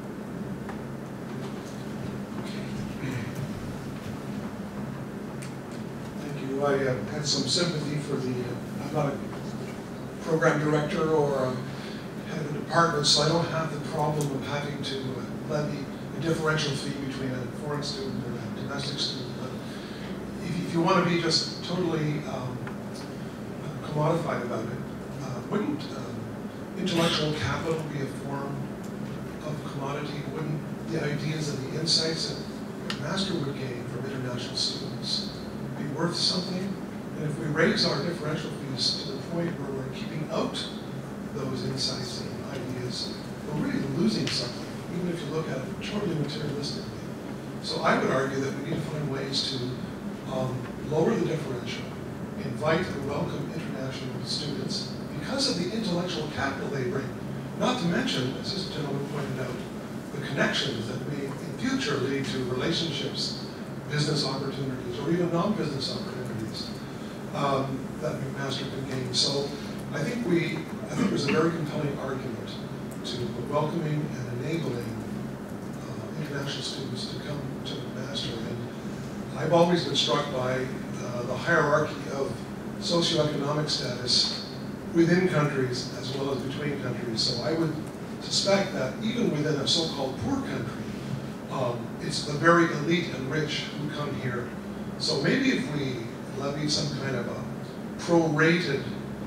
Thank you. I uh, had some sympathy for the, uh, I'm not a program director or a head of a department, so I don't have the problem of having to uh, levy a differential fee between a foreign student and a domestic student. But if, if you want to be just totally um, commodified about it, uh, wouldn't um, intellectual capital be a form of commodity? Wouldn't the ideas and the insights that a master would gain from international students be worth something? And if we raise our differential fees to the point where we're keeping out those insights and ideas, we're really losing something, even if you look at it totally materialistically. So I would argue that we need to find ways to um, lower the differential, invite and welcome international students because of the intellectual capital they bring. Not to mention, as this gentleman pointed out, the connections that may in future lead to relationships, business opportunities, or even non-business opportunities um, that McMaster can gain. So I think we, I think there's a very compelling argument to welcoming and enabling uh, international students to come to McMaster. And I've always been struck by uh, the hierarchy of socioeconomic status within countries as well as between countries. So I would suspect that even within a so-called poor country, um, it's the very elite and rich who come here. So maybe if we levied some kind of a prorated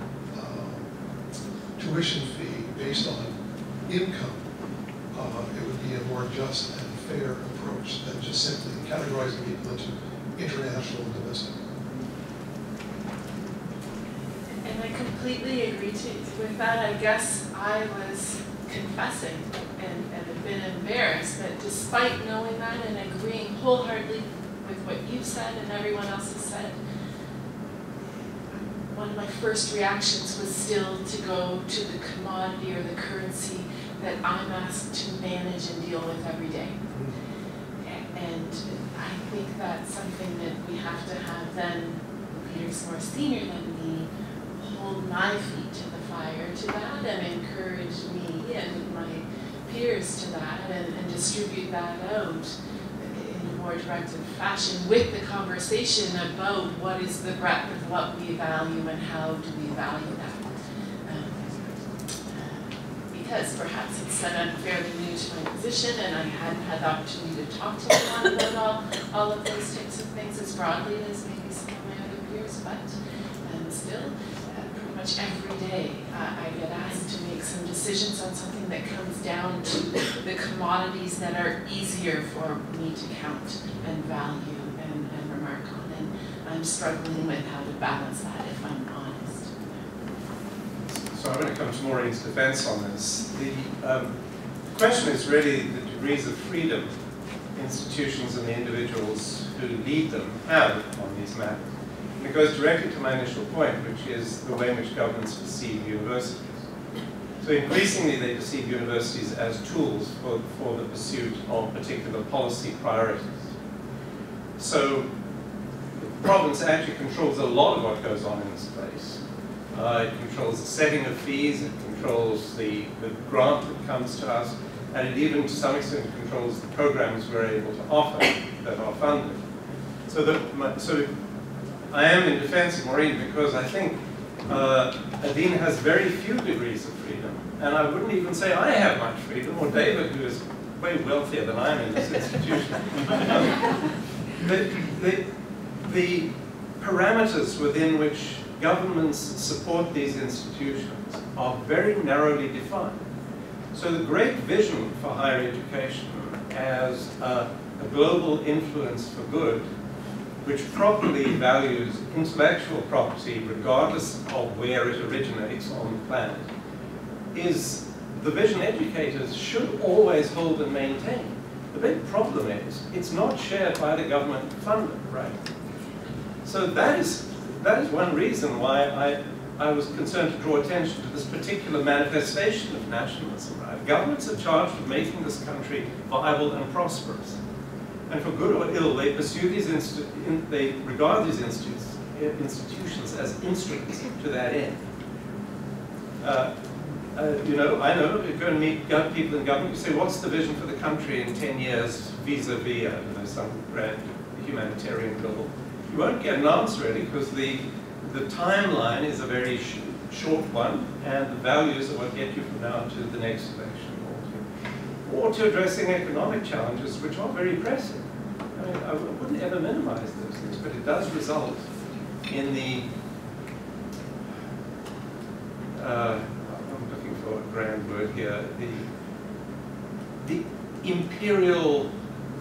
uh, tuition fee based on income, uh, it would be a more just and fair approach than just simply categorizing people into international and domestic. And I completely agree to, with that. I guess I was confessing and, and have been embarrassed that despite knowing that and agreeing wholeheartedly with what you've said and everyone else has said, one of my first reactions was still to go to the commodity or the currency that I'm asked to manage and deal with every day. And I think that's something that we have to have then leaders more senior than me hold my feet to the fire to that and encourage me and my peers to that and, and distribute that out in a more directed fashion with the conversation about what is the breadth of what we value and how do we value that. Um, because perhaps it's that I'm fairly new to my position and I hadn't had the opportunity to talk to anyone about all, all of those types of things as broadly as maybe some of my other peers, but um, still, much every day uh, I get asked to make some decisions on something that comes down to the commodities that are easier for me to count and value and, and remark on. And I'm struggling with how to balance that, if I'm honest. So I'm going to come to Maureen's defense on this. The um, question is really the degrees of freedom institutions and the individuals who lead them have on these matters. And it goes directly to my initial point, which is the way in which governments perceive universities. So increasingly they perceive universities as tools for, for the pursuit of particular policy priorities. So the province actually controls a lot of what goes on in this place. Uh, it controls the setting of fees, it controls the, the grant that comes to us, and it even to some extent controls the programs we're able to offer that are funded. So that my, so I am in defense of Maureen because I think uh, Adine has very few degrees of freedom. And I wouldn't even say I have much freedom, or David, who is way wealthier than I am in this institution. the, the, the parameters within which governments support these institutions are very narrowly defined. So the great vision for higher education as a, a global influence for good, which properly values intellectual property regardless of where it originates on the planet, is the vision educators should always hold and maintain. The big problem is it's not shared by the government funder, right? So that is, that is one reason why I, I was concerned to draw attention to this particular manifestation of nationalism, right? Governments are charged with making this country viable and prosperous. And for good or ill, they pursue these insti in, they regard these institutes, institutions as instruments to that end. Uh, uh, you know, I know, you go and meet people in government, you say, what's the vision for the country in ten years vis-a-vis, I don't know, some grand humanitarian goal? You won't get an answer really, because the, the timeline is a very sh short one, and the values are what get you from now to the next election. Or to addressing economic challenges, which are very pressing. I mean, I wouldn't ever minimize those things, but it does result in the, uh, I'm looking for a grand word here, the, the imperial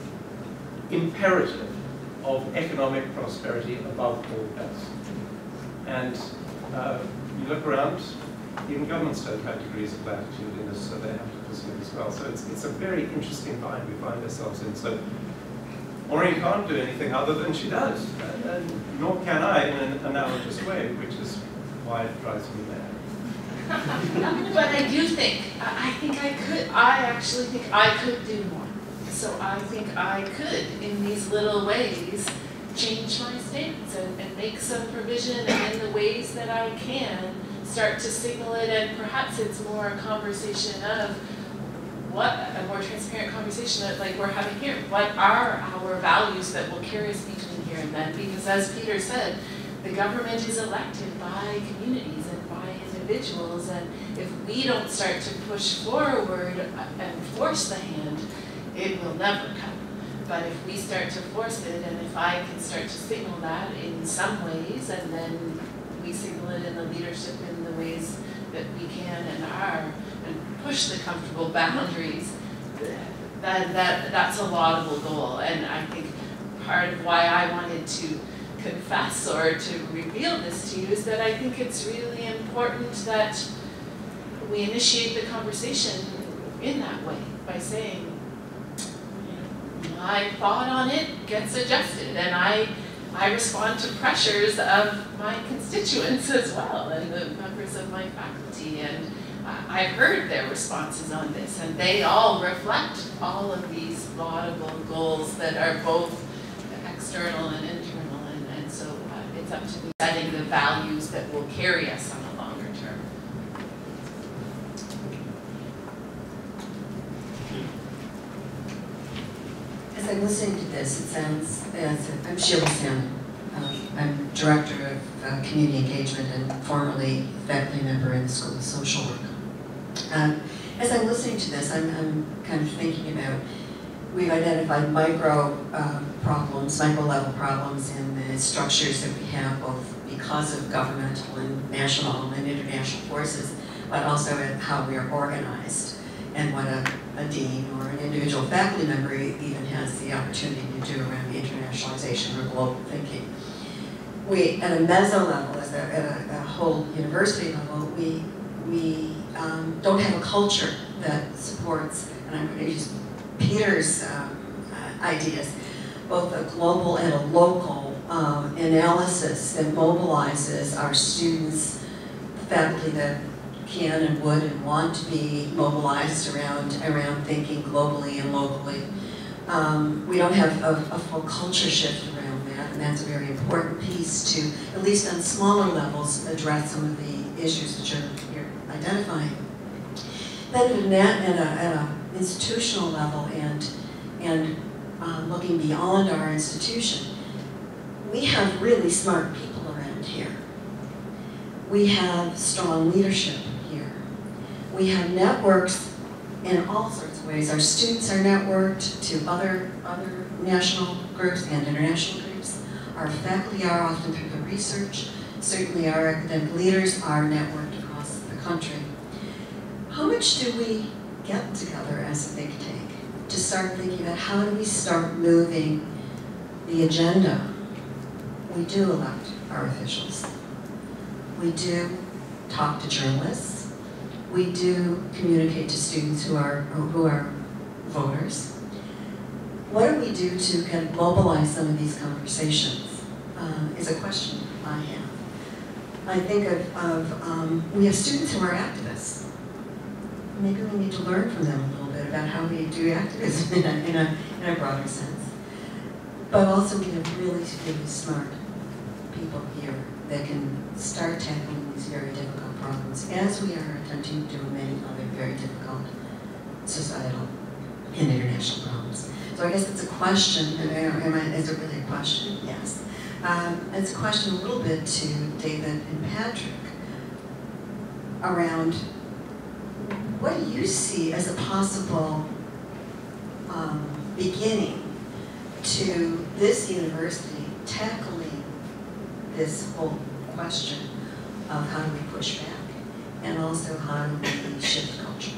imperative of economic prosperity above all else. And uh, you look around, even governments don't have degrees of latitude in this, so they have to pursue as well. So it's, it's a very interesting bind we find ourselves in. So Maureen can't do anything other than she does, and, and nor can I in an analogous way, which is why it drives me mad. But I do think, I think I could, I actually think I could do more. So I think I could, in these little ways, change my stance and, and make some provision, and in the ways that I can, start to signal it, and perhaps it's more a conversation of what, a more transparent conversation that like we're having here. What are our values that will carry us between here and then? Because as Peter said, the government is elected by communities and by individuals, and if we don't start to push forward and force the hand, it will never come. But if we start to force it, and if I can start to signal that in some ways, and then we signal it in the leadership in the ways that we can and are, and push the comfortable boundaries, that, that, that's a laudable goal. And I think part of why I wanted to confess or to reveal this to you is that I think it's really important that we initiate the conversation in that way, by saying, you know, my thought on it gets adjusted, and I I respond to pressures of my constituents as well, and the members of my faculty, and I heard their responses on this, and they all reflect all of these laudable goals that are both external and internal, and, and so uh, it's up to me setting the values that will carry us on a longer term. As I'm listening to this, it sounds, as I'm Sheila Salmon. Um, I'm Director of uh, Community Engagement and formerly faculty member in the School of Social Work. Um, as I'm listening to this, I'm, I'm kind of thinking about, we've identified micro uh, problems, micro level problems in the structures that we have, both because of governmental and national and international forces, but also in how we are organized, and what a, a dean or an individual faculty member even has the opportunity to do around internationalization or global thinking. We, at a meso level, as a, at a, a whole university level, we, we um, don't have a culture that supports, and I'm going to use Peter's um, uh, ideas, both a global and a local um, analysis that mobilizes our students, faculty that can and would and want to be mobilized around, around thinking globally and locally. Um, we don't have a, a full culture shift around that, and that's a very important piece to, at least on smaller levels, address some of the issues that you're, you're identifying. Then at an at a institutional level and, and um, looking beyond our institution, we have really smart people around here. We have strong leadership here. We have networks in all sorts of ways. Our students are networked to other, other national groups and international groups. Our faculty are often through the research. Certainly our academic leaders are networked across the country. How much do we get together as a think tank to start thinking about how do we start moving the agenda. We do elect our officials. We do talk to journalists. We do communicate to students who are, who are voters. What do we do to kind of mobilize some of these conversations uh, is a question I have. I think of, of um, we have students who are activists. Maybe we need to learn from them a little bit about how we do activism in a, in a, in a broader sense. But also we have really, really smart people here that can start tackling these very difficult problems, as we are attempting to do many other very difficult societal and international problems. So I guess it's a question, and am I, is it really a question? Yes. Um, it's a question a little bit to David and Patrick around what do you see as a possible um, beginning to this university tackling this whole question of how do we push back, and also how do we shift culture?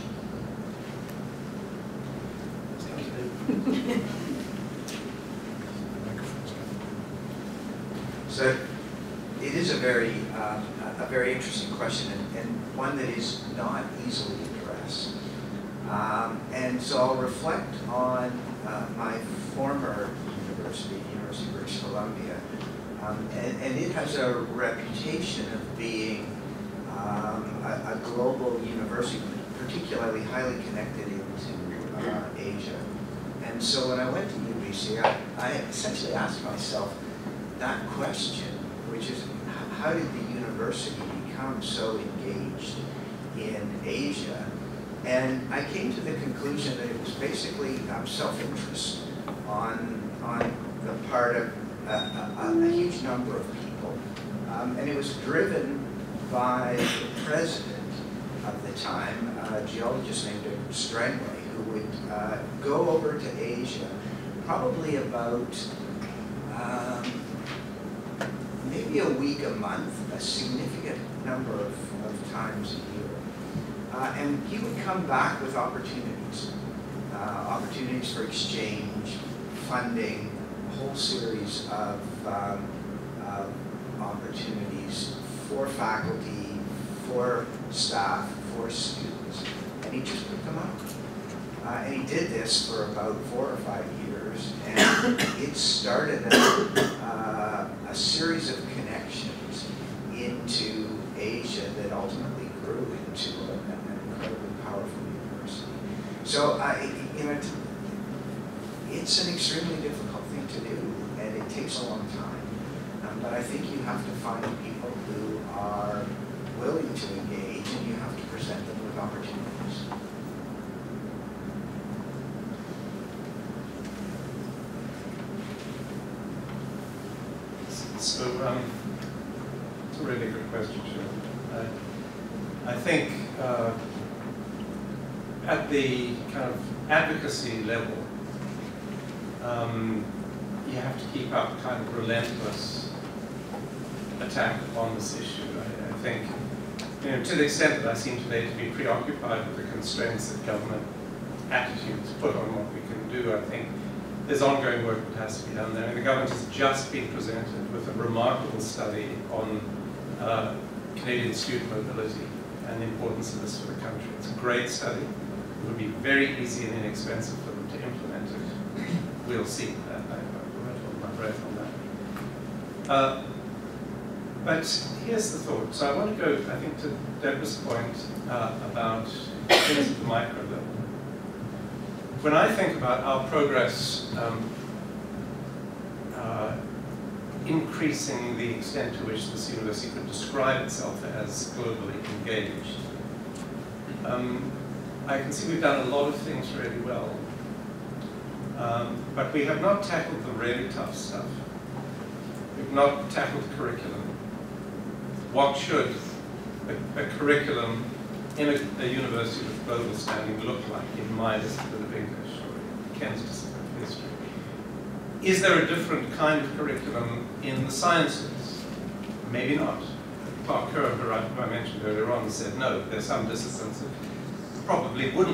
So it is a very, uh, a very interesting question, and, and one that is not easily addressed. Um, and so I'll reflect on uh, my former university, University of British Columbia, um, and, and it has a reputation of being um, a, a global university, particularly highly connected into uh, Asia. And so when I went to U B C, I, I essentially asked myself that question, which is how did the university become so engaged in Asia? And I came to the conclusion that it was basically um, self-interest on, on the part of a, a, a huge number of people. Um, and it was driven by the president of the time, a geologist named Edward Strangway, who would uh, go over to Asia probably about um, maybe a week, a month, a significant number of, of times a year. Uh, and he would come back with opportunities, uh, opportunities for exchange, funding, a whole series of, um, of opportunities for faculty, for staff, for students, and he just put them up. Uh, and he did this for about four or five years, and it started a, uh, a series of connections into Asia that ultimately grew into a, an incredibly powerful university. So, I, you know, it's an extremely difficult thing to do, and it takes a long time. Um, but I think you have to find people who are willing to engage, and you have to present them with opportunities. So, um, it's a really good question, Sharon. I, I think uh, at the kind of advocacy level, um, you have to keep up kind of relentless attack on this issue. I, I think, you know, to the extent that I seem today to be preoccupied with the constraints that government attitudes put on what we can do, I think there's ongoing work that has to be done there. And the government has just been presented with a remarkable study on uh, Canadian student mobility and the importance of this for the country. It's a great study. It would be very easy and inexpensive for them to implement it. We'll see. I, I, I won't hold my breath on that. Uh, but here's the thought. So I want to go, I think, to Deborah's point uh, about things at the micro level. When I think about our progress um, uh, increasing the extent to which this university could describe itself as globally engaged, um, I can see we've done a lot of things really well. Um, but we have not tackled the really tough stuff. We've not tackled curriculum. What should a, a curriculum in a, a university with global standing look like in my discipline of English or Ken's discipline of history? Is there a different kind of curriculum in the sciences? Maybe not. Clark Kerr, who I mentioned earlier on, said no, there's some disciplines that probably wouldn't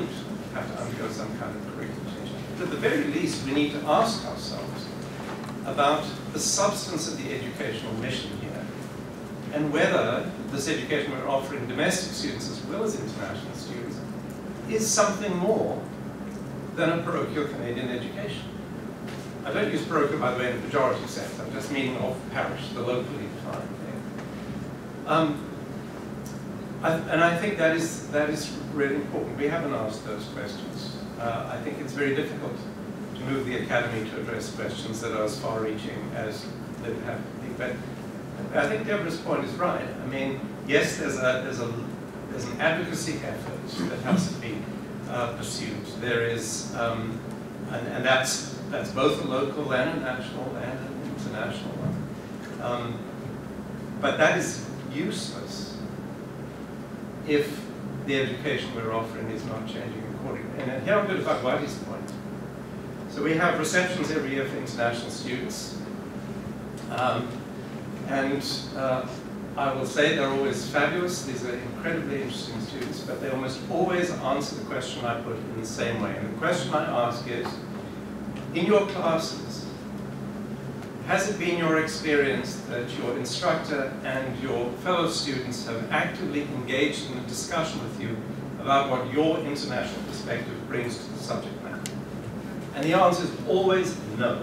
have to undergo some kind of curriculum change. But at the very least, we need to ask ourselves about the substance of the educational mission here, and whether this education we're offering domestic students as well as international students is something more than a parochial Canadian education. I don't use parochial, by the way, in a pejorative sense. I'm just meaning of parish, the locally defined thing. Um, I, and I think that is, that is really important. We haven't asked those questions. Uh, I think it's very difficult to move the academy to address questions that are as far-reaching as they would have to be. But I think Deborah's point is right. I mean, yes, there's a there's a there's an advocacy effort that has to be uh, pursued. There is, um, and, and that's that's both a local and a national and an international one. Um, but that is useless if the education we're offering is not changing accordingly. And here I'm going to talk about his point. So we have receptions every year for international students. Um, and uh, I will say they're always fabulous. These are incredibly interesting students, but they almost always answer the question I put in the same way. And the question I ask is, in your classes, has it been your experience that your instructor and your fellow students have actively engaged in a discussion with you about what your international perspective brings to the subject matter? And the answer is always no.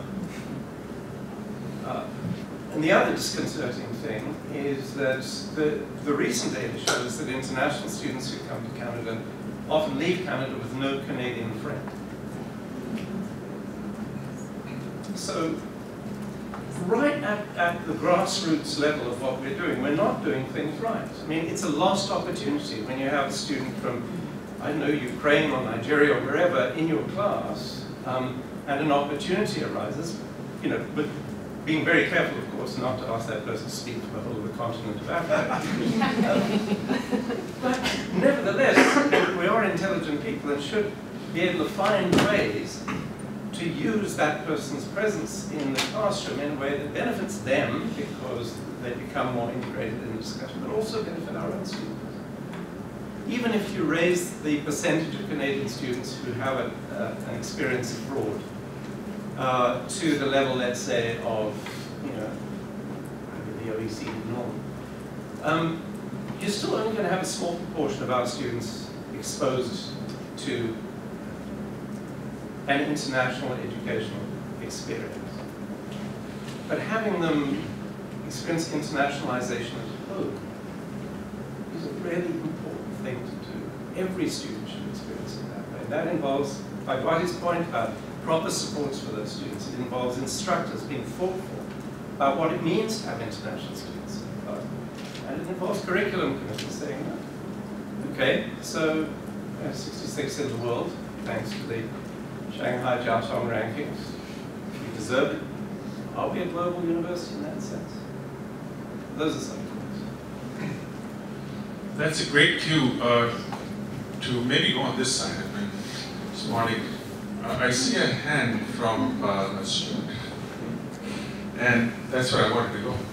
Uh, and the other disconcerting thing is that the, the recent data shows that international students who come to Canada often leave Canada with no Canadian friend. So, right at, at the grassroots level of what we're doing, we're not doing things right. I mean, it's a lost opportunity when you have a student from, I don't know, Ukraine or Nigeria or wherever in your class, um, and an opportunity arises, you know, but being very careful, of course, not to ask that person to speak for the whole of the continent of Africa. um, but nevertheless, we are intelligent people and should be able to find ways to use that person's presence in the classroom in a way that benefits them because they become more integrated in the discussion, but also benefit our own students. Even if you raise the percentage of Canadian students who have a, uh, an experience abroad uh, to the level, let's say, of, you know, the O E C D norm, um, you're still only going to have a small proportion of our students exposed to an international educational experience. But having them experience internationalization at home is a really important thing to do. Every student should experience it that way. That involves, by Dwight's point about proper supports for those students, it involves instructors being thoughtful about what it means to have international students in the class. And it involves curriculum committees saying, okay, so we have sixty-six in the world, thanks to the Shanghai Jiao Tong rankings. We deserve it. Are we a global university in that sense? Those are some points. That's a great cue uh, to maybe go on this side. I mean, this morning, uh, I see a hand from uh, a student, and that's where I wanted to go.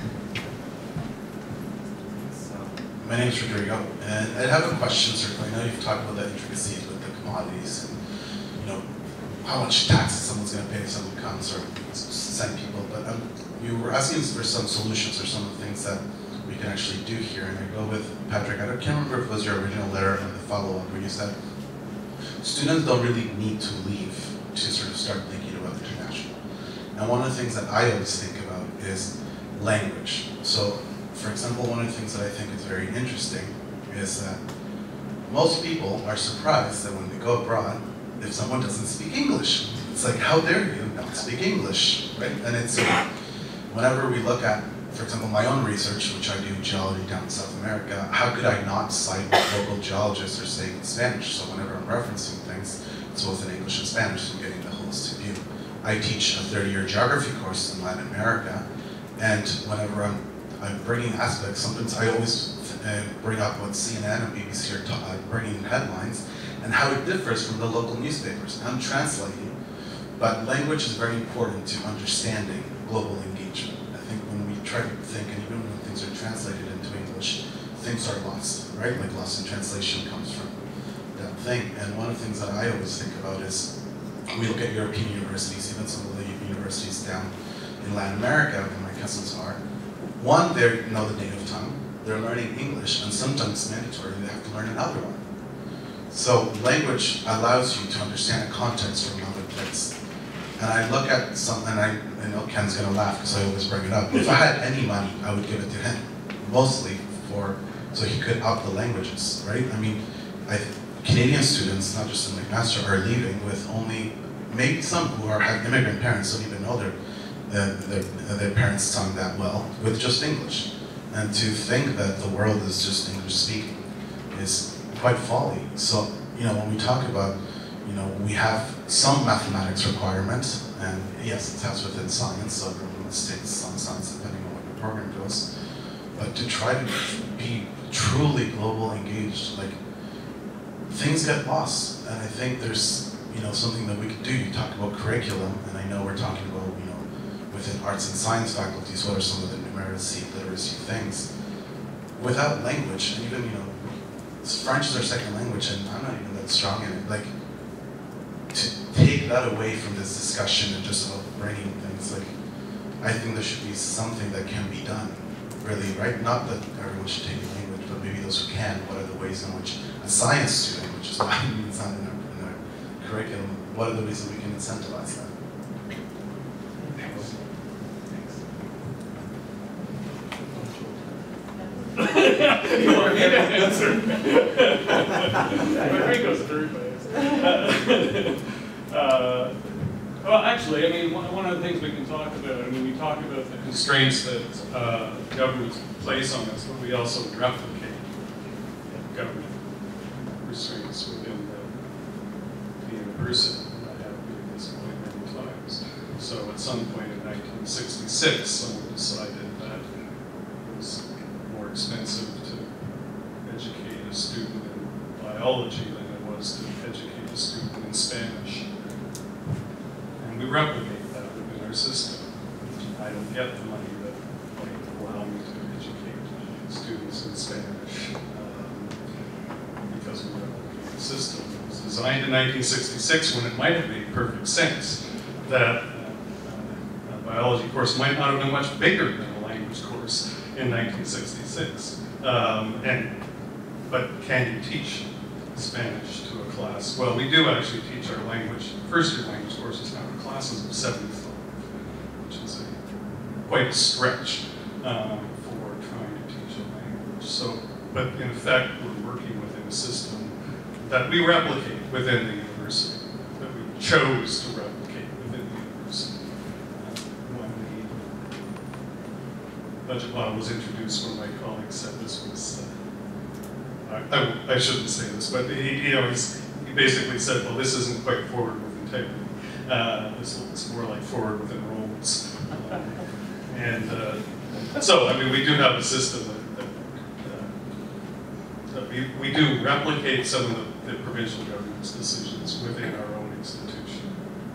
My name is Rodrigo, and I have a question, certainly. I know you've talked about the intricacies with the commodities, and you know how much taxes someone's going to pay if someone comes or send people. But um, you were asking for some solutions or some of the things that we can actually do here. And I go with Patrick. I don't, can't remember if it was your original letter and the follow-up where you said students don't really need to leave to sort of start thinking about international. And one of the things that I always think about is language. So, for example, one of the things that I think is very interesting is that most people are surprised that when they go abroad, if someone doesn't speak English, it's like, how dare you not speak English, right? And it's, uh, whenever we look at, for example, my own research, which I do geology down in South America, how could I not cite local geologists or say in Spanish? So whenever I'm referencing things, it's both in English and Spanish, so I'm getting the holistic view. I teach a thirty-year geography course in Latin America, and whenever I'm I'm bringing aspects, sometimes I always uh, bring up what C N N and B B C are uh, bringing in headlines and how it differs from the local newspapers. I'm translating, but language is very important to understanding global engagement. I think when we try to think, and even when things are translated into English, things are lost, right? Like lost in translation comes from that thing. And one of the things that I always think about is, we look at European universities, even some of the universities down in Latin America, where my cousins are. One, they know the native tongue, they're learning English, and sometimes mandatory, they have to learn another one. So language allows you to understand a context from another place. And I look at some, and I, I know Ken's gonna laugh because I always bring it up. If I had any money, I would give it to him, mostly for, so he could up the languages, right? I mean, I, Canadian students, not just in McMaster, are leaving with only, maybe some who are, have immigrant parents don't even know their, uh, their, their parents' tongue that well, with just English. And to think that the world is just English speaking is quite folly. So, you know, when we talk about, you know, we have some mathematics requirements, and yes, it has within science, so everyone mistakes some science depending on what your program goes. But to try to be truly global engaged, like, things get lost. And I think there's, you know, something that we could do. You talk about curriculum, and I know we're talking about, you know, within arts and science faculties, what are some of the numeracy, literacy things. Without language, and even, you know, French is our second language, and I'm not even that strong in it. Like, to take that away from this discussion and just about bringing things, like, I think there should be something that can be done, really, right? Not that everyone should take the language, but maybe those who can, what are the ways in which a science student, which is why it's not in our, in our curriculum, what are the ways that we can incentivize that? You already had an answer. My brain goes through fast. Uh, well, actually, I mean, one, one of the things we can talk about, I mean, we talk about the constraints that uh, governments place on us, but we also replicate government restraints within the, the university. I have made this point many times. So at some point in nineteen sixty-six, someone decided that it was more expensive to educate a student in biology than it was to educate a student in Spanish. And we replicate that within our system. I don't get the money that might allow me to educate students in Spanish um, because we replicate the system. It was designed in nineteen sixty-six when it might have made perfect sense that uh, a biology course might not have been much bigger than a language course in nineteen sixty-six. Um, and, but can you teach Spanish to a class? Well, we do actually teach our language, first year language courses now in classes of seventy-five, which is a, quite a stretch um, for trying to teach a language. So, but in effect, we're working within a system that we replicate within the university, that we chose to replicate within the university. Budget model was introduced when my colleague said this was, uh, I, I, I shouldn't say this, but he, you know, he's, he basically said, well, this isn't quite forward with integrity. Uh, this looks more like forward with enrollments. Um, and uh, so, I mean, we do have a system that, that, uh, that we, we do replicate some of the, the provincial government's decisions within our own institution.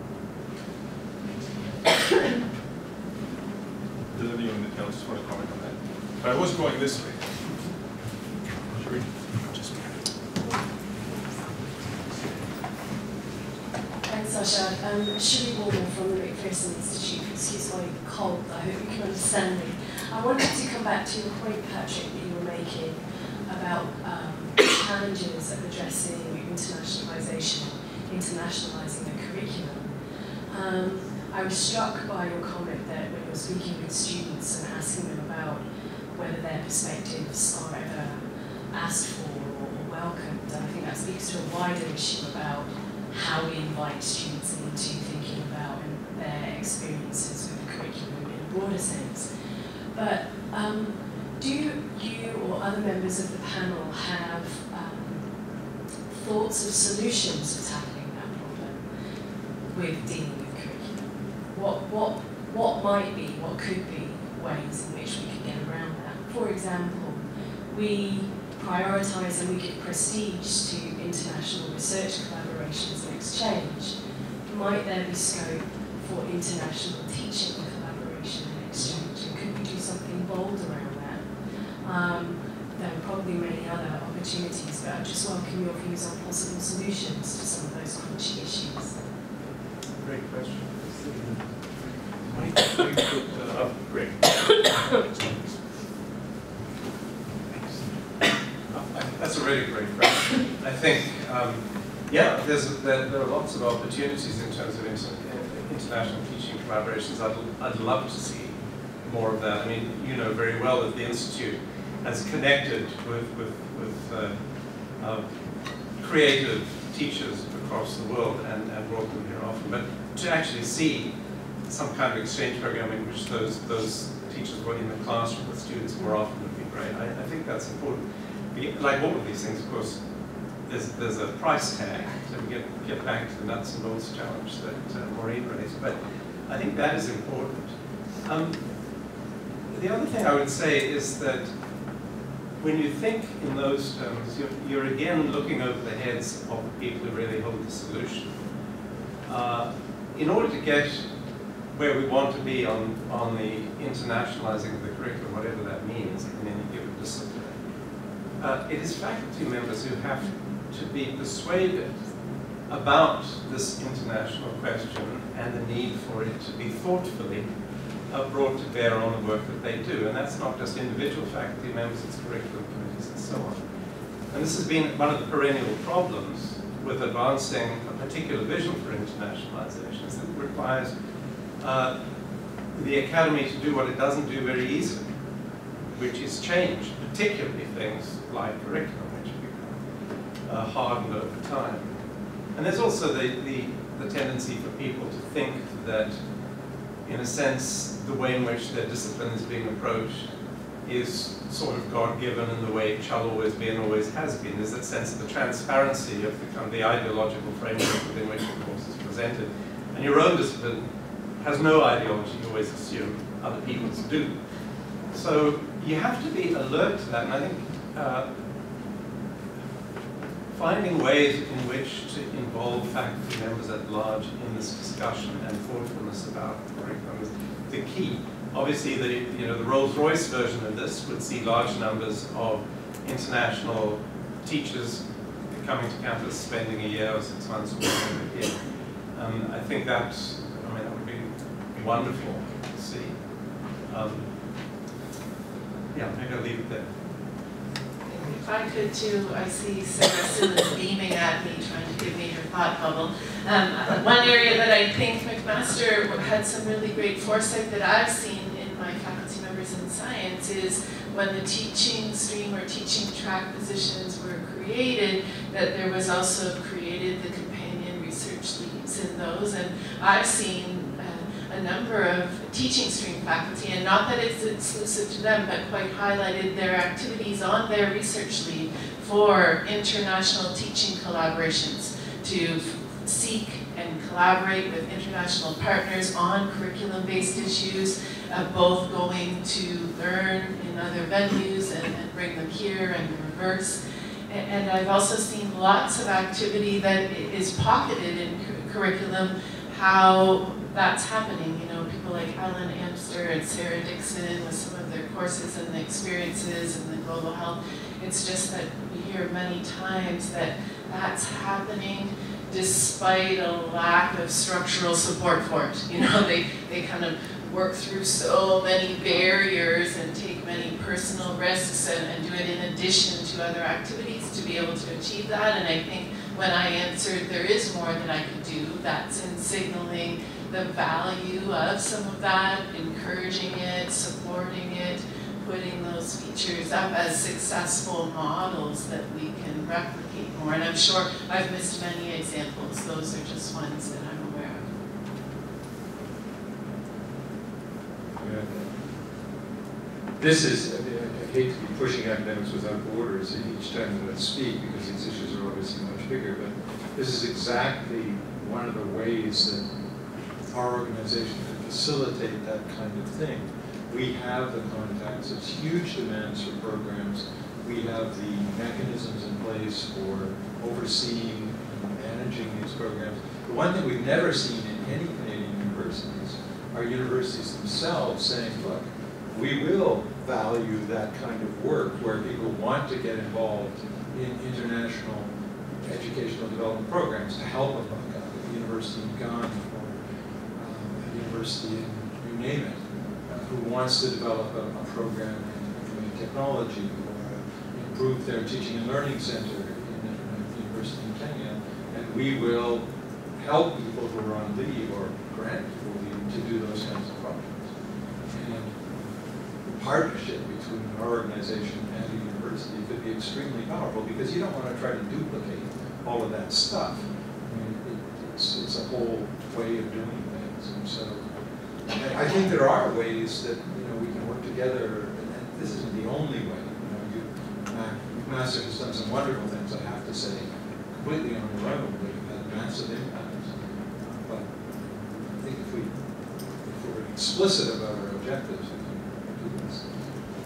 Does anyone else want to comment on that? But I was going this way. Should we just... Thanks, Sasha. Um, Shirley Warner from the Macpherson Institute. Excuse my cold, I hope you can understand me. I wanted to come back to your point, Patrick, that you were making about um, challenges of addressing internationalisation, internationalising the curriculum. Um, I was struck by your comment that when you're speaking with students and asking them about whether their perspectives are ever asked for or welcomed, and I think that speaks to a wider issue about how we invite students into thinking about their experiences with the curriculum in a broader sense. But um, do you or other members of the panel have um, thoughts of solutions for tackling that problem with dealing with curriculum? What, what, what might be, what could be ways in which we could get around that? For example, we prioritise and we give prestige to international research collaborations and exchange. Might there be scope for international teaching collaboration and exchange? And could we do something bold around that? Um, there are probably many other opportunities opportunities, but I just welcome your views on possible solutions to some of those crunchy issues. Great question. Oh, great. That's a really great question. I think, um, yeah, there's a, there, there are lots of opportunities in terms of inter, international teaching collaborations. I'd, I'd love to see more of that. I mean, you know very well that the Institute has connected with, with, with uh, uh, creative teachers across the world and, and brought them here often. But to actually see some kind of exchange program in which those, those teachers were in the classroom with students more often would be great. I, I think that's important. Like all of these things, of course, there's, there's a price tag to get, get back to the nuts and bolts challenge that uh, Maureen raised, but I think that is important. Um, the other thing I would say is that when you think in those terms, you're, you're again looking over the heads of the people who really hold the solution. Uh, in order to get where we want to be on, on the internationalizing of the curriculum, whatever that means in any given discipline, uh, it is faculty members who have to be persuaded about this international question and the need for it to be thoughtfully uh, brought to bear on the work that they do. And that's not just individual faculty members, it's curriculum committees and so on. And this has been one of the perennial problems with advancing a particular vision for internationalization, is that it requires uh, the academy to do what it doesn't do very easily, which is change, particularly things like curriculum, which become uh, hardened over time. And there's also the, the, the tendency for people to think that, in a sense, the way in which their discipline is being approached is sort of God-given in the way it shall always be and always has been. There's that sense of the transparency of the, kind of the ideological framework within which the course is presented. And your own discipline has no ideology, you always assume other people's do. So you have to be alert to that, and I think uh, finding ways in which to involve faculty members at large in this discussion and thoughtfulness about curriculum is the key. Obviously, the, you know, the Rolls-Royce version of this would see large numbers of international teachers coming to campus, spending a year or six months or whatever here. Um, I think that, I mean, that would be wonderful to see. Um, yeah, I'm going to leave it there. If I could too, I see Sarah Simmons beaming at me, trying to give me her thought bubble. Um, one area that I think McMaster had some really great foresight that I've seen in my faculty members in science is when the teaching stream or teaching track positions were created, that there was also created the companion research leads in those. And I've seen a number of teaching stream faculty, and not that it's exclusive to them, but quite highlighted their activities on their research lead for international teaching collaborations to seek and collaborate with international partners on curriculum-based issues, uh, both going to learn in other venues and, and bring them here and reverse. And, and I've also seen lots of activity that is pocketed in cu curriculum, how that's happening. You know, people like Alan Amster and Sarah Dixon with some of their courses and the experiences and the global health. It's just that we hear many times that that's happening despite a lack of structural support for it. You know, they, they kind of work through so many barriers and take many personal risks and, and do it in addition to other activities to be able to achieve that. And I think when I answered there is more that I could do, that's in signaling the value of some of that, encouraging it, supporting it, putting those features up as successful models that we can replicate more. And I'm sure I've missed many examples. Those are just ones that I'm aware of. Yeah. This is, I, mean, I hate to be pushing Academics Without Borders each time that I speak because these issues are obviously much bigger, but this is exactly one of the ways that our organization can facilitate that kind of thing. We have the contacts, it's huge demands for programs. We have the mechanisms in place for overseeing and managing these programs. The one thing we've never seen in any Canadian universities are universities themselves saying, look, we will value that kind of work where people want to get involved in international educational development programs to help a buck out at the university in Ghana or um, a university in, you name it, uh, who wants to develop a, a program in information technology or uh, improve their teaching and learning center in a university in Kenya. And we will help people who are on leave or grant people leave to do those kinds of projects. And the partnership between our organization and the university could be extremely powerful because you don't want to try to duplicate all of that stuff. I mean, it, it's, it's a whole way of doing things. And so I think there are ways that, you know, we can work together, and this isn't the only way. You know, you, Mac, Master has done some wonderful things, I have to say, completely on their own, but have had massive impacts. Uh, but I think if we, if we're explicit about our objectives, we can do this.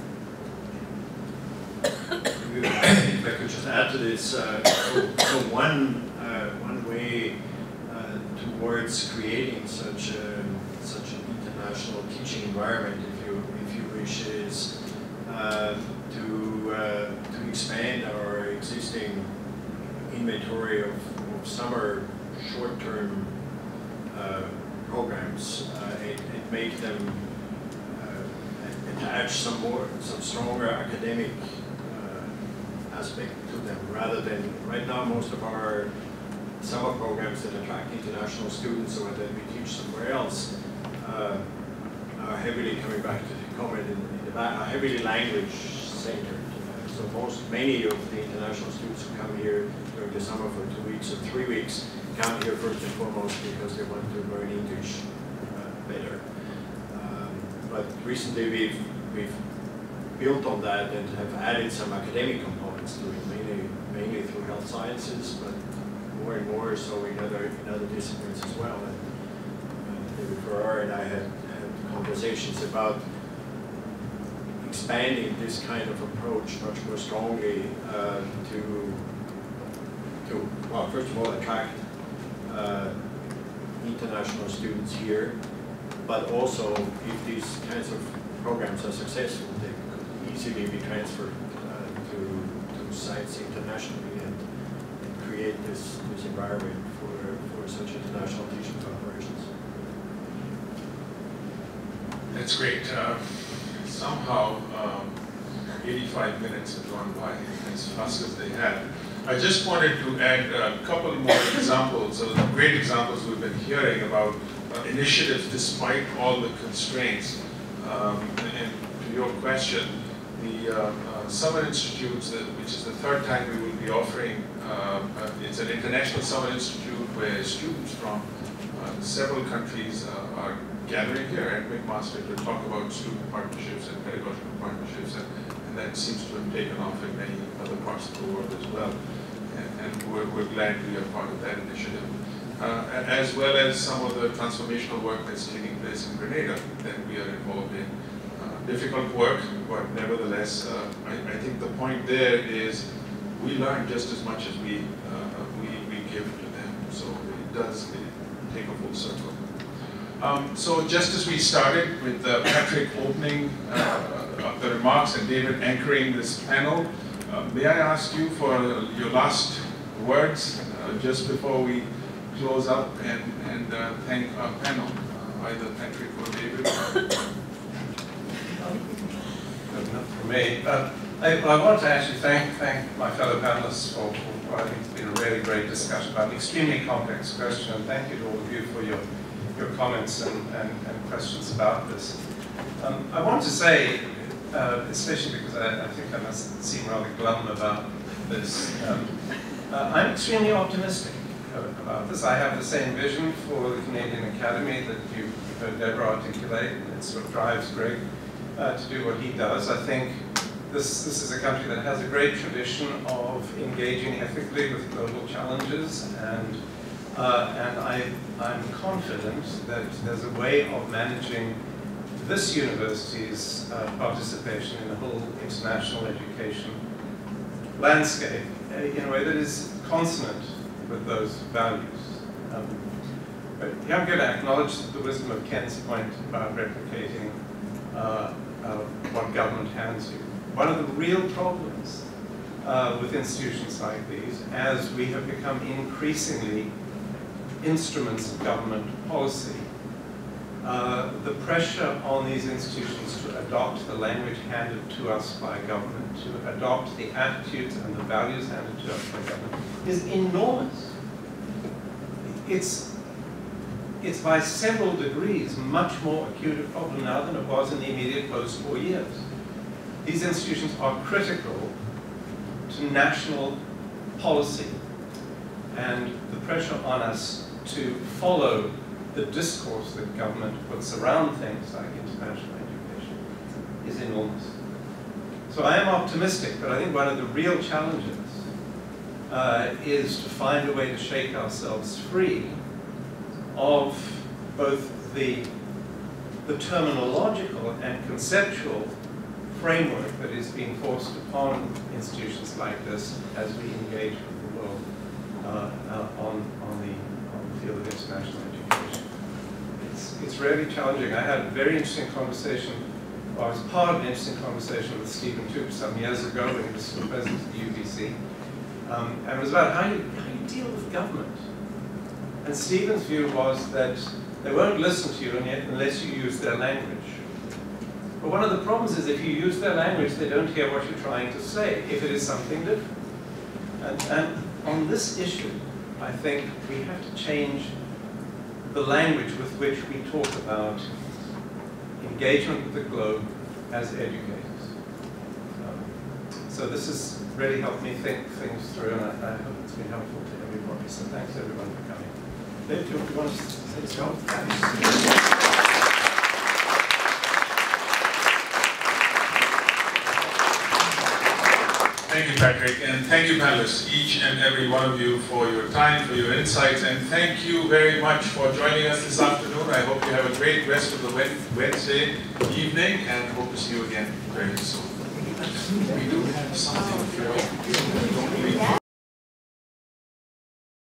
If I could just add to this, uh, so, so one uh, one way uh, towards creating such a, such an international teaching environment, if you if you wish, is uh, to uh, to expand our existing inventory of, of summer short-term uh, programs uh, and, and make them uh, attach some more some stronger academic aspect to them, rather than, right now most of our summer programs that attract international students or that we teach somewhere else uh, are heavily, coming back to the comment in, in the back, are heavily language centered. Uh, so most, many of the international students who come here during the summer for two weeks or three weeks come here first and foremost because they want to learn English uh, better. Um, but recently we've, we've built on that and have added some academic components to it, mainly, mainly through health sciences, but more and more so in other, in other disciplines as well. And uh, David Farrar and I had, had conversations about expanding this kind of approach much more strongly uh, to, to, well, first of all, attract uh, international students here, but also if these kinds of programs are successful, they could easily be transferred uh, to, to sites internationally and, and create this, this environment for, for such international teaching collaborations. That's great. Uh, somehow, um, eighty-five minutes have gone by as fast as they have. I just wanted to add a couple more examples, of the great examples we've been hearing about uh, initiatives despite all the constraints. Um, and to your question, the uh, uh, Summer Institutes, uh, which is the third time we will be offering, uh, uh, it's an international summer institute where students from uh, several countries uh, are gathering here at McMaster to talk about student partnerships and pedagogical partnerships, and, and that seems to have taken off in many other parts of the world as well. And, and we're, we're glad to be a part of that initiative. Uh, as well as some of the transformational work that's taking place in Grenada that we are involved in. Uh, difficult work, but nevertheless, uh, I, I think the point there is we learn just as much as we, uh, we, we give to them. So it does it take a full circle. Um, so just as we started with uh, Patrick opening uh, the remarks and David anchoring this panel, uh, may I ask you for your last words uh, just before we close up and, and uh, thank our panel, uh, either Patrick or David. Enough for me. Uh, I, I want to actually thank, thank my fellow panelists for, for what I think has been a really great discussion about an extremely complex question, and thank you to all of you for your, your comments and, and, and questions about this. Um, I want to say, uh, especially because I, I think I must seem rather glum about this, um, uh, I'm extremely optimistic about this. I have the same vision for the Canadian Academy that you heard Deborah articulate, and it's what drives Greg uh, to do what he does. I think this, this is a country that has a great tradition of engaging ethically with global challenges, and, uh, and I, I'm confident that there's a way of managing this university's uh, participation in the whole international education landscape uh, in a way that is consonant with those values. Um, but yeah, I'm going to acknowledge the wisdom of Ken's point about replicating uh, uh, what government hands you. One of the real problems uh, with institutions like these as we have become increasingly instruments of government policy. Uh, the pressure on these institutions to adopt the language handed to us by government, to adopt the attitudes and the values handed to us by government, is enormous. It's, it's by several degrees much more acute a problem now than it was in the immediate post-war years. These institutions are critical to national policy, and the pressure on us to follow the discourse that government puts around things like international education is enormous. So I am optimistic, but I think one of the real challenges uh, is to find a way to shake ourselves free of both the, the terminological and conceptual framework that is being forced upon institutions like this as we engage with the world uh, uh, on, on, the, on the field of international education. It's, it's really challenging. I had a very interesting conversation, well, I was part of an interesting conversation with Stephen Toops some years ago when he was still president of the U B C. Um, and it was about how you, how you deal with government. And Stephen's view was that they won't listen to you unless you use their language. But one of the problems is if you use their language, they don't hear what you're trying to say, if it is something different. And, and on this issue, I think we have to change the language with which we talk about engagement with the globe as educators. Um, so this has really helped me think things through, and I, I hope it's been helpful to everybody. So thanks everyone for coming. Dave, do you want to say something? Thanks. Thank you, Patrick, and thank you, panelists, each and every one of you, for your time, for your insights, and thank you very much for joining us this afternoon. I hope you have a great rest of the Wednesday evening, and hope to see you again very soon. We do have some.